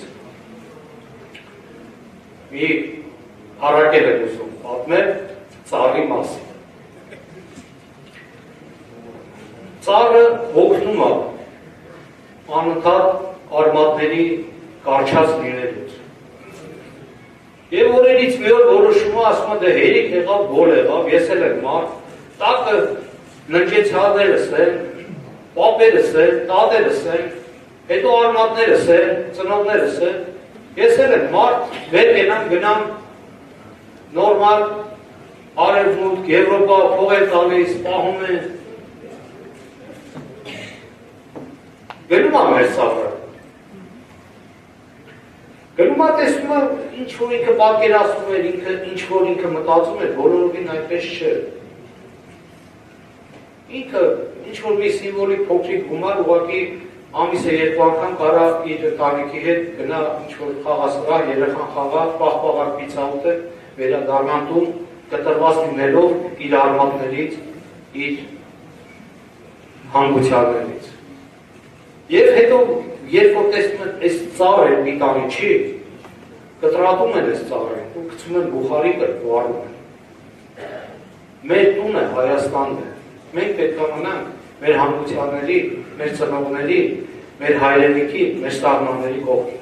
Մի առակել եմ ուզում պատմել ծառի մասին։ Ծառը օգնում է անընդհատ արմատների կարճած լինելուց։ Եվ օրերից մի օր որոշում է, ասում է դե հերիք եղավ, գոլ եղավ, ես էլ եմ մարդ, տակը ննջեցյալներս են, պապերս են, տատերս են, հետո արմատներս են, ծնողներս են, ես էլ եմ մարդ, վեր կենամ, գնամ նորմալ Արևմուտք, Եվրոպա, փող է տալիս, պահում է։ Գնում է մեր ծառը։ Գնում է տեսնում է ինչ որ ինքը պատկերացնում էր, ինքը ինչ որ ինքը մտածում էր, բոլորովին այդպես չէ։ Ինքը ինչ որ մի սիմվոլիկ փոքրիկ գումար ուղղակի ամիսը երկու անգամ կարա իր ընտանիքի հետ գնա ինչ որ խաղասրահ, երեխան խաղա, պաղպաղակ պիցա ուտել, վերադառնան տուն, կտրված լինելով իր արմատներից, իր հանգուցյալներից։ Եվ հետո, երբ որ տեսնում են այս ծառը մի տանի չի, կտրատում են այս ծառը, ու գցում են բուխարիկը, վարում են։ Մեր տունը Հայաստանն է, մենք պետք է մնանք մեր հանգուցյալների, մեր ծնողների, մեր հայրենիքի, մեր սահմանների կողքին։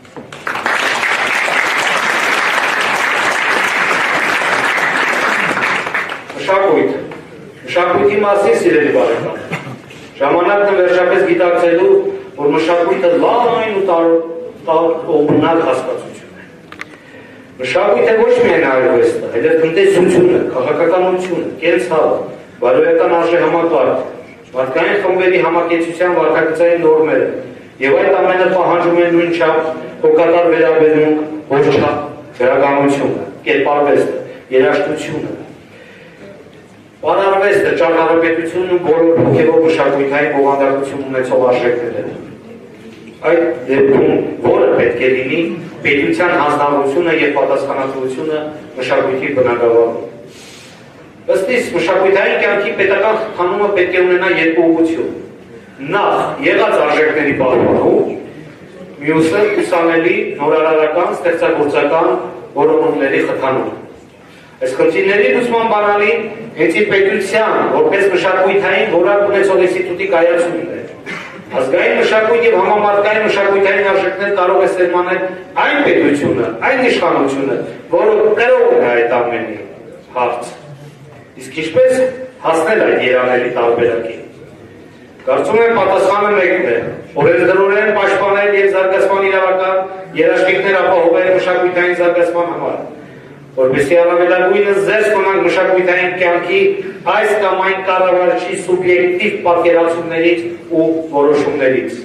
Մշակույթ։ Մշակույթի մասին սիրելի բարեկամ։ Ժամանակն է վերջապես գիտակցելու, որ մշակույթը լայն ու տարօրինակ հասկացություն է։ Մշակույթը ոչ միայն արվեստը, այլև տնտեսությունը, քաղաքականությունը, կենցաղը, բարոյական արժեհամակարգը, մարդկային խմբերի համակեցության վարքագծային նորմերը, եւ այդ ամենը պահանջում են նույնչափ հոգատար վերաբերմունք, ոչխա, գրականությունը, կերպարվեստը, երաժշտությունը, Պարարվեստը, ճարտարապետությունն ու բոլոր հոգևոր մշակույթային բովանդակություն ունեցող արժեքները։ Այդ դեպքում որը պետք է լինի պետության հանձնարարությունը եւ պատասխանատվությունը մշակույթի բնագավառում։ Ըստ իս մշակութային կյանքի պետական խթանումը պետք է ունենա երկու ուղղություն։ Նախ եղած արժեքների պահպանում, մյուսը ուսանելի նորարարական ստեղծագործական որոնումների խթանում։ Այս խնդիրների լուծման բանալին հենց իր պետության, որպես մշակութային որակ ունեցող ինստիտուտի կայացումն է։ Ազգային մշակույթ եւ համամարտկային մշակութային արժեքներ կարող է սերմանել այն պետությունը, այն իշխանությունը, որը կրողն է այդ ամենի հարց։ Իսկ ինչպես հասնել այդ երանելի տարբերակին։ Կարծում եմ պատասխանը մեկն է, օրենսդրորեն պաշտպանել եւ զարգացման իրավական երաշխիքներ ապահովել մշակութային զարգացման համար, որպեսզի առավելագույնս զերծ կոնանք մշակութային կյանքի այս կամ այն կառավարչի սուբյեկտիվ պատկերացումներից ու որոշումներից։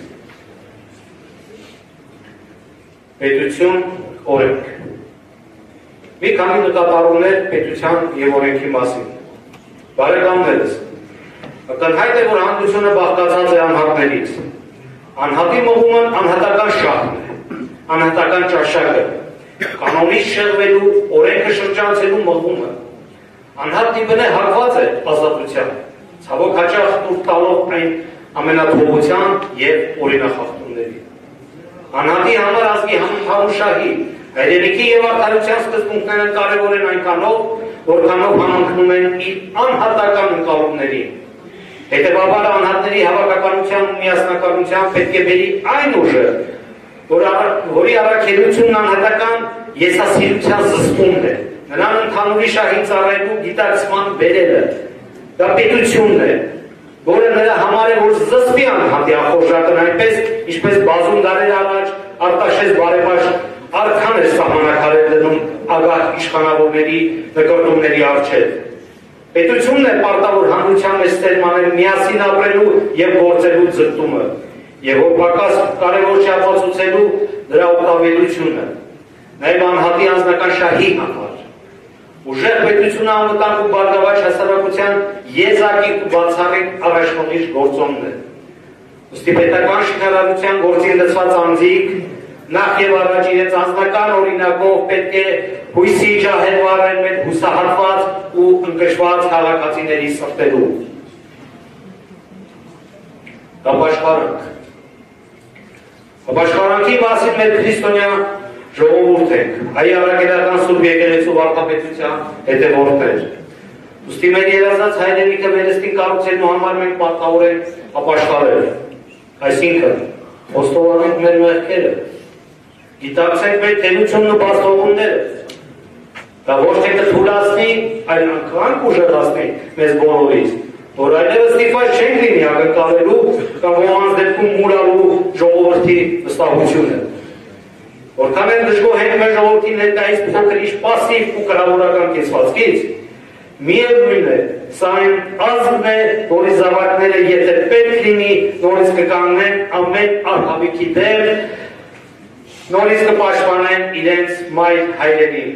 Պետություն, օրենք։ Մի քանի նկատառումներ պետության եւ օրենքի մասին։ Բարեկամներս, ակնհայտ է, որ հանրությունը բաղկացած է անհատներից։ Անհատի մղումն անհատական շահն է, անհատական ճաշակը, կանոնից շեղվելու, օրենքը շրջանցելու մղումը։ Անհատի բնե հակված է ազատության, ցավոք հաճախ տուր տալով այն ամենաթողության եւ օրինախախտումների։ Անհատի համար ազգի համընդհանուր շահի, հայրենիքի եւ արդարության սկզբունքները կարեւոր են այնքանով, որքանով համընկնում են իր անհատական ընկալումներին։ Հետևաբար անհատների հավաքականության ու միասնականության պետք է բերի այն ուժը, որ որի առաքելությունն անհատական եսասիրության զսպումն է, նրան ընդհանուրի շահի ծառայելու գիտակցման բերելը, դա պետությունն է, որը նրա համար է, որ զսպի անհատի ախորժակն այնպես, ինչպես բազում դարեր առաջ Արտաշես բարեպաշտ արքան էր սահմանակարեր դնում ագահ իշխանավորների նկարտումների առջև։ Պետությունն է պարտավոր հանրության մեջ սերմանել միասին ապրելու եւ գործելու ձգտումը, եւ որ պակաս կարևոր չի ապացուցելու դրա օգտավետությունը, նաեւ անհատի անձնական շահի համար։ Ուժեղ պետությունը անվտանգ ու բարգավաճ հասարակության եզակի ու բացառիկ առաջնորդ գործոնն է։ Ըստ պետական շինարարության գործին լցված անձիկ նախ եւ առաջ իրենց անձնական օրինակով պետք է հույսի ջահել վառել մեր հուսահատված ու ընկճված քաղաքացիների սրտերում։ Ապաշխարանք։ Ապաշխարանքի մասին մեր քրիստոնյա ժողովուրդ ենք, հայ առաքելական Սուրբ եկեղեցու վարդապետության հետևորդներ։ Ուստի մեր երազած հայրենիքը վերստին կառուցելու համար մենք պարտավոր ենք ապաշխարել, այսինքն խոստովանենք մեր մեղքերը, գիտակցենք մեր թերությունն ու բացողությունները, դա ոչ թե կթուլացնի, այլ անգամ կուժեղացնի մեզ բոլորից, որ այլևս ստիպված չենք լինի ակնկալելու կամ ոմանց դեպքում մուրալու ժողովրդի վստահությունը։ Որքան են դժգոհ ենք մեր ժողովրդի ներկայիս փոքրիշ պասիվ ու կրավորական կեցվածքից, միևնույն է, սա այն ազգն է, որի զավակները եթե պետք լինի, նորից կկանգնեն ամեն արհավիքի դեմ, նորից կպաշտպանեն իրենց մայր հայրենին։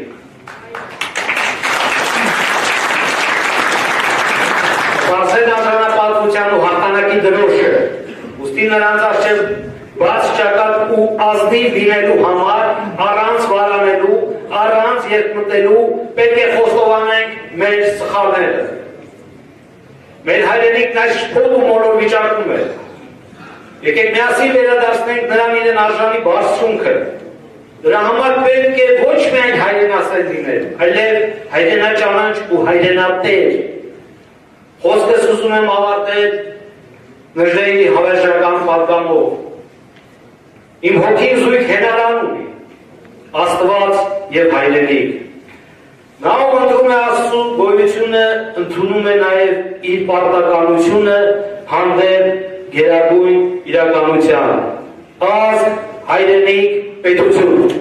Սպասեն արժանապատվության ու հաղթանակի դրոշը, ուստի նրանց առջև բաց ճակատ ու ազնիվ լինելու համար, առանց վարանելու, առանց երկմտելու, պետք է խոստովանենք մեր սխալները։ Մեր հայրենիքն այս շփոթ ու մոլոր վիճակում է։ Եկեք միասին վերադարձնենք նրան իրեն արժանի բարձրունքը։ Դրա համար պետք է ոչ միայն հայրենասեր լինել, այլև հայրենաճանաչ ու հայրենատեր։ Խոսքս ուզում եմ ավարտել Նժդեի հավերժական պատգամով։ Իմ հոգին զույգ հենարան ունի, Աստված և հայրենիք։ Նա ով ընտրում է Աստծու գոյությունը, ընդունում է նաև իր պարտականությունը հանդեպ գերագույն իրականության։ Ազգ, հայրենիք, պետություն։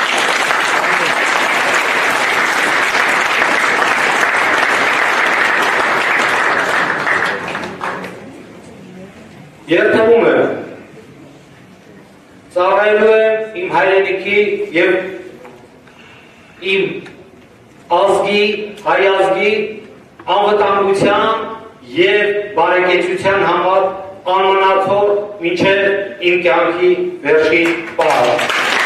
Երդվում եմ, ծառայելու եմ իմ հայրենիքի և իմ ազգի, հայ ազգի անվտանգության և բարեկեցության համար անմնացող մինչև իմ կյանքի վերջին պահը։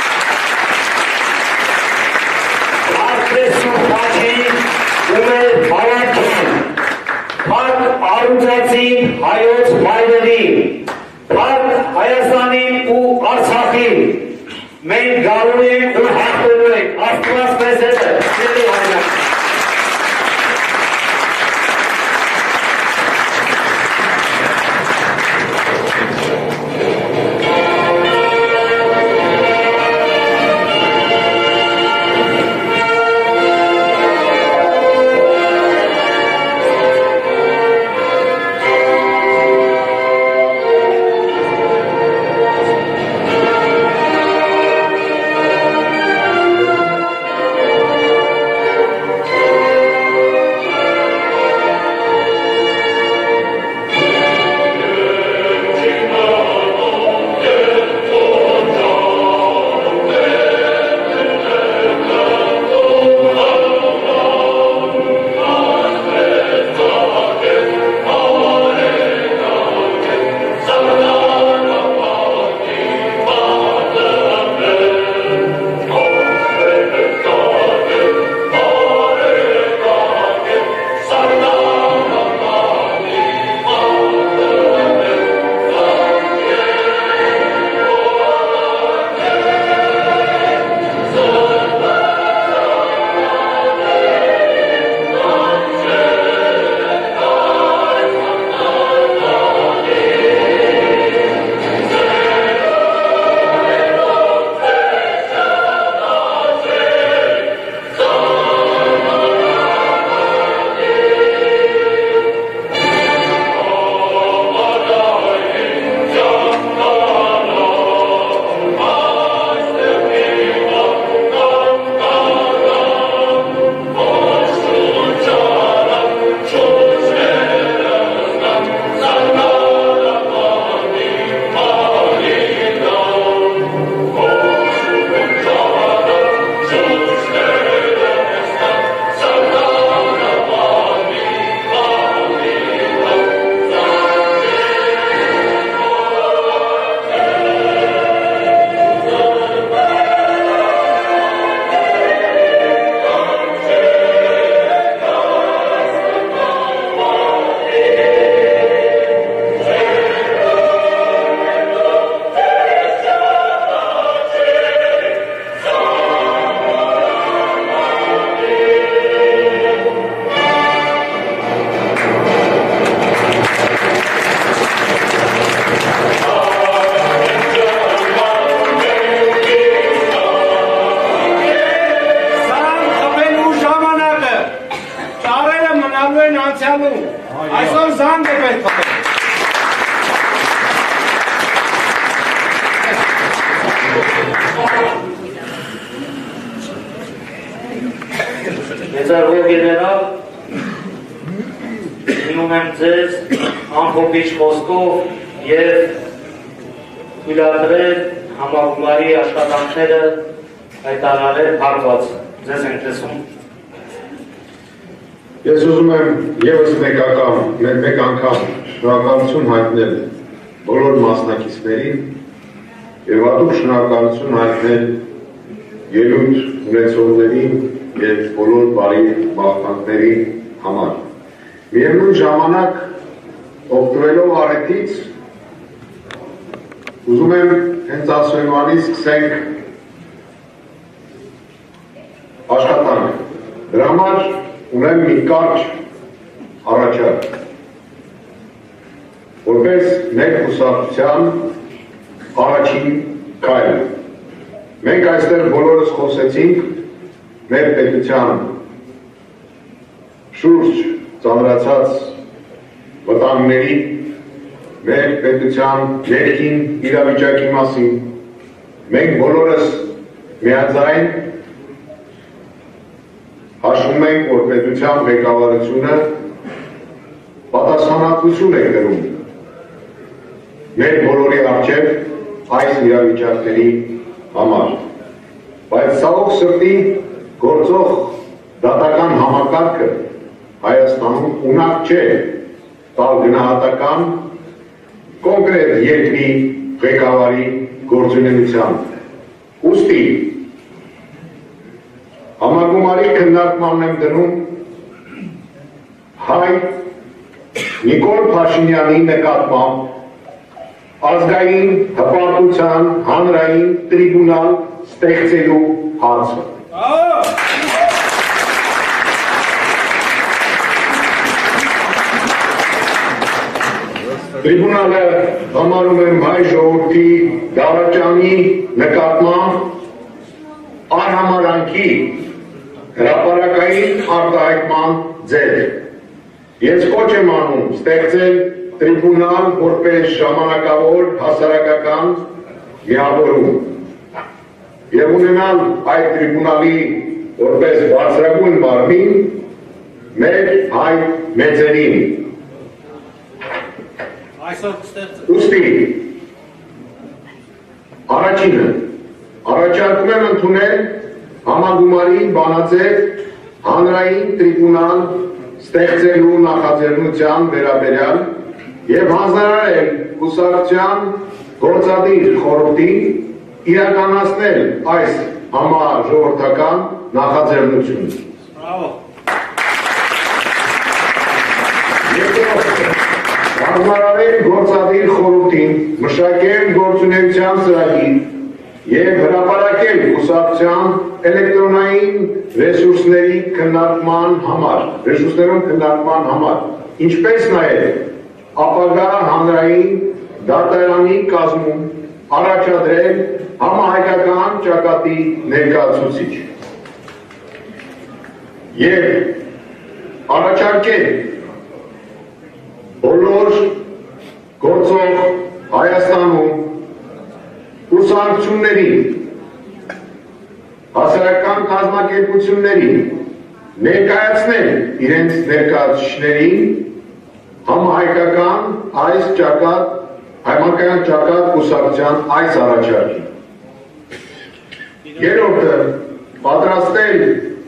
Արդեսում խաչին ու մեր հավատքին, փառք Արուձացին հայոց մայրերին, փառք Հայաստանին ու Արցախին, մենք գալու ենք ու հաղթելու ենք, Աստված մեզ հետ է, սիրելի հայրենիք։ Մեծարգո գեներալ, մինում եմ ձեզ ամփոփիչ խոսքով և թույլատրել համագումարի աշխատանքները հայտարարել հարված։ Ձեզ ենք տեսում։ Ես ուզում եմ ևս մեկ անգամ, մեկ անգամ շնորհակալություն հայտնել բոլոր մասնակիցներին եւ հատուկ շնորհակալություն հայտնել ելույթ ունեցողներին եւ բոլոր բարի մաղթանքների համար։ Միևնույն ժամանակ օգտվելով առիթից ուզում եմ հենց ասոյմանից սկսենք աշխատանք։ Դրա համար ունեմ մի կարճ առաջարկ։ Որպես մեր կուսակցության առաջին քայլ։ Մենք այստեղ բոլորս խոսեցինք մեր պետության շուրջ ծանրացած վտանգների, մեր պետության ներքին իրավիճակի մասին։ Մենք բոլորս միաձայն հաշվում ենք, որ պետության ղեկավարությունը պատասխանատվություն է կրում մեր բոլորի առջև այս իրավիճակների համար։ Բայց ցավոք սրտի գործող դատական համակարգը Հայաստանում ունակ չէ տալ գնահատական կոնկրետ երկրի ղեկավարի գործունեության։ Ուստի համագումարի քննարկմանն եմ դնում հայ Նիկոլ Փաշինյանի նկատմամբ ազգային հպարտության հանրային տրիբունալ ստեղծելու հարցը։ Տրիբունալը համարում եմ հայ ժողովրդի դավաճանի նկատմամբ անհամարանքի հրապարակային արտահայտման ձև։ Ես կոչ եմ անում ստեղծել տրիբունալ որպես ժամանակավոր հասարակական միավորում եւ ունենալ այդ տրիբունալի որպես բարձրագույն մարմին մեր հայ մեծերին։ Ուստի առաջինը առաջարկում եմ ընդունել համագումարի բանաձև հանրային տրիբունալ ստեղծելու նախաձեռնության վերաբերյալ եւ հանձնարարել կուսակցության գործադիր խորհրդին իրականացնել այս համաժողովրդական նախաձեռնությունը։ Բրավո։ Հանձնարարել գործադիր խորհրդին մշակել գործունեության ծրագիր եւ հրապարակել կուսակցության էլեկտրոնային ռեսուրսների քննարկման համար, ռեսուրսներում քննարկման համար, ինչպես նաեւ ապագա հանրային դատարանի կազմում առաջադրել համահայկական ճակատի ներկայացուցիչ եւ առաջարկել բոլոր գործող Հայաստանում կուսակցություններին, հասարակական կազմակերպություններին ներկայացնել իրենց ներկայացուցիչներին համահայկական այս ճակատ, հայմանկյան ճակատ կուսակցության այս առաջարկին։ Երրորդը պատրաստել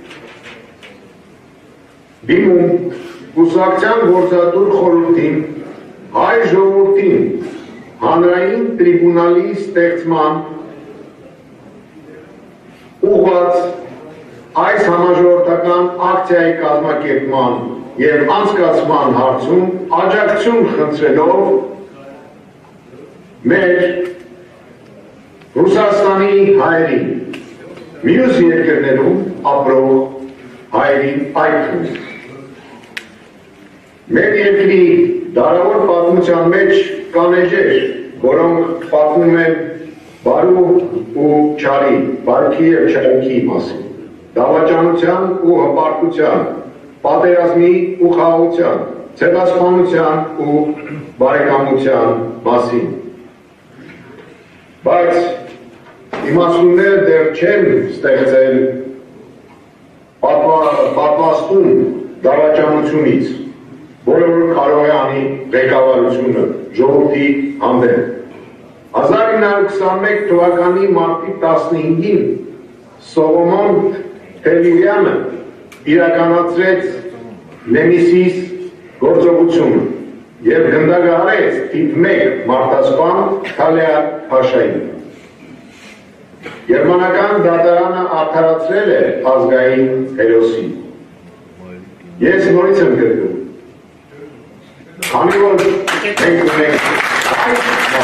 դիմում կուսակցության գործադուր խորհրդին հայ ժողովրդին հանրային տրիբունալի ստեղծման ուղղված այս համաժողովրդական ակցիայի կազմակերպման եւ անցկացման հարցում աջակցություն խնդրելով մեր Ռուսաստանի հայերին, մյուս երկրներում ապրող հայերին այդ թվում։ Մեր երկրի դարավոր պատմության մեջ կան էջեր, որոնք պատմում են բարու ու չարի, բարքի եւ չարիքի մասին, դավաճանության ու հպարտության, պատերազմի ու խաղաղության, ցեղասպանության ու բարեկամության մասին։ Բայց իմաստունները դեռ չեն ստեղծել պատվաստում դավաճանությունից, որը որ կարող է անի ղեկավարությունը ժողովրդի հանդեպ։ հազար ինը հարյուր քսանմեկ թվականի մարտի տասնհինգին Սողոմոն Թևիրյանը իրականացրեց Նեմիսիս գործողությունը եւ գնդակահարեց թիվ մեկ մարտասպան Թալեա Փաշային։ Գերմանական դատարանը արդարացրել է ազգային հերոսին։ Ես նորից եմ գրում, քանի որ մենք ունենք այս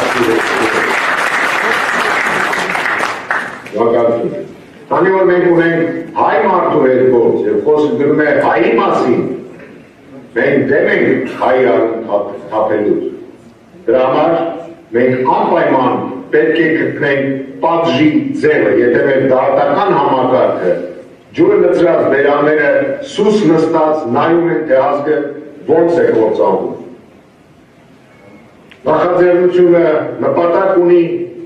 մարդու քանի որ մենք ունենք հայ մարդու հետ գործ եւ խոսքը գնում է հայի մասին, մենք դեմ ենք հայի թափելու։ Դրա համար մենք անպայման պետք է գտնենք պատժի ձևը, եթե մեր դատական համակարգը ջուրը լցրած բերանները սուս նստած նայում են, թե ազգը ոնց է գործանում։ Նախաձեռնությունը նպատակ ունի,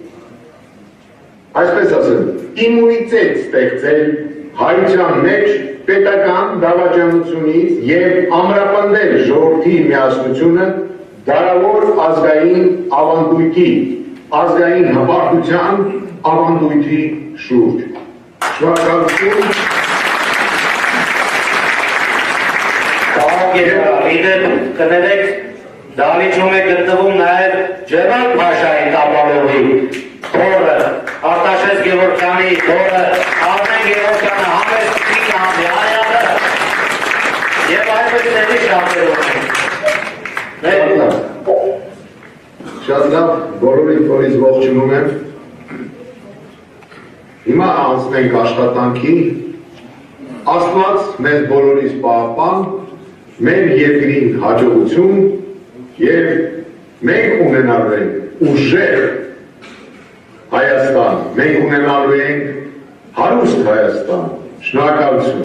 այսպես ասեմ, իմունիտետ ստեղծել հայության մեջ պետական դավաճանությունից եւ ամրապնդել ժողովրդի միասնությունը դարավոր ազգային ավանդույթի, ազգային հպարտության ավանդույթի շուրջ։ Շնորհակալություն։ Իդեպ կներեք, դահլիճում է գտնվում նաև Ջերալ Փաշայի տապալողի թորը, Արտաշես Գևորգյանի թորը, Արմեն Գևորգյանը, Համես Տիկյանյանը եւ այլպիսների շատերով։ Շատ լավ, բոլորին որից ողջունում եմ։ Հիմա անցնենք աշխատանքի, Աստված մեզ բոլորիս պահապան, մեր երկրին հաջողություն եւ մենք ունենալու ենք ուժեղ Հայաստան, մենք ունենալու ենք հարուստ Հայաստան։ Շնորհակալություն։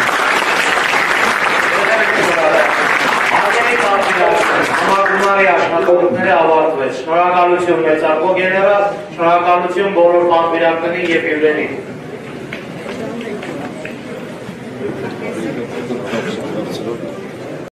Համագումարի աշխատանքները ավարտվեց։ Շնորհակալություն մեծարգո գեներալ, շնորհակալություն բոլոր պատվիրակներին եւ հյուրերին։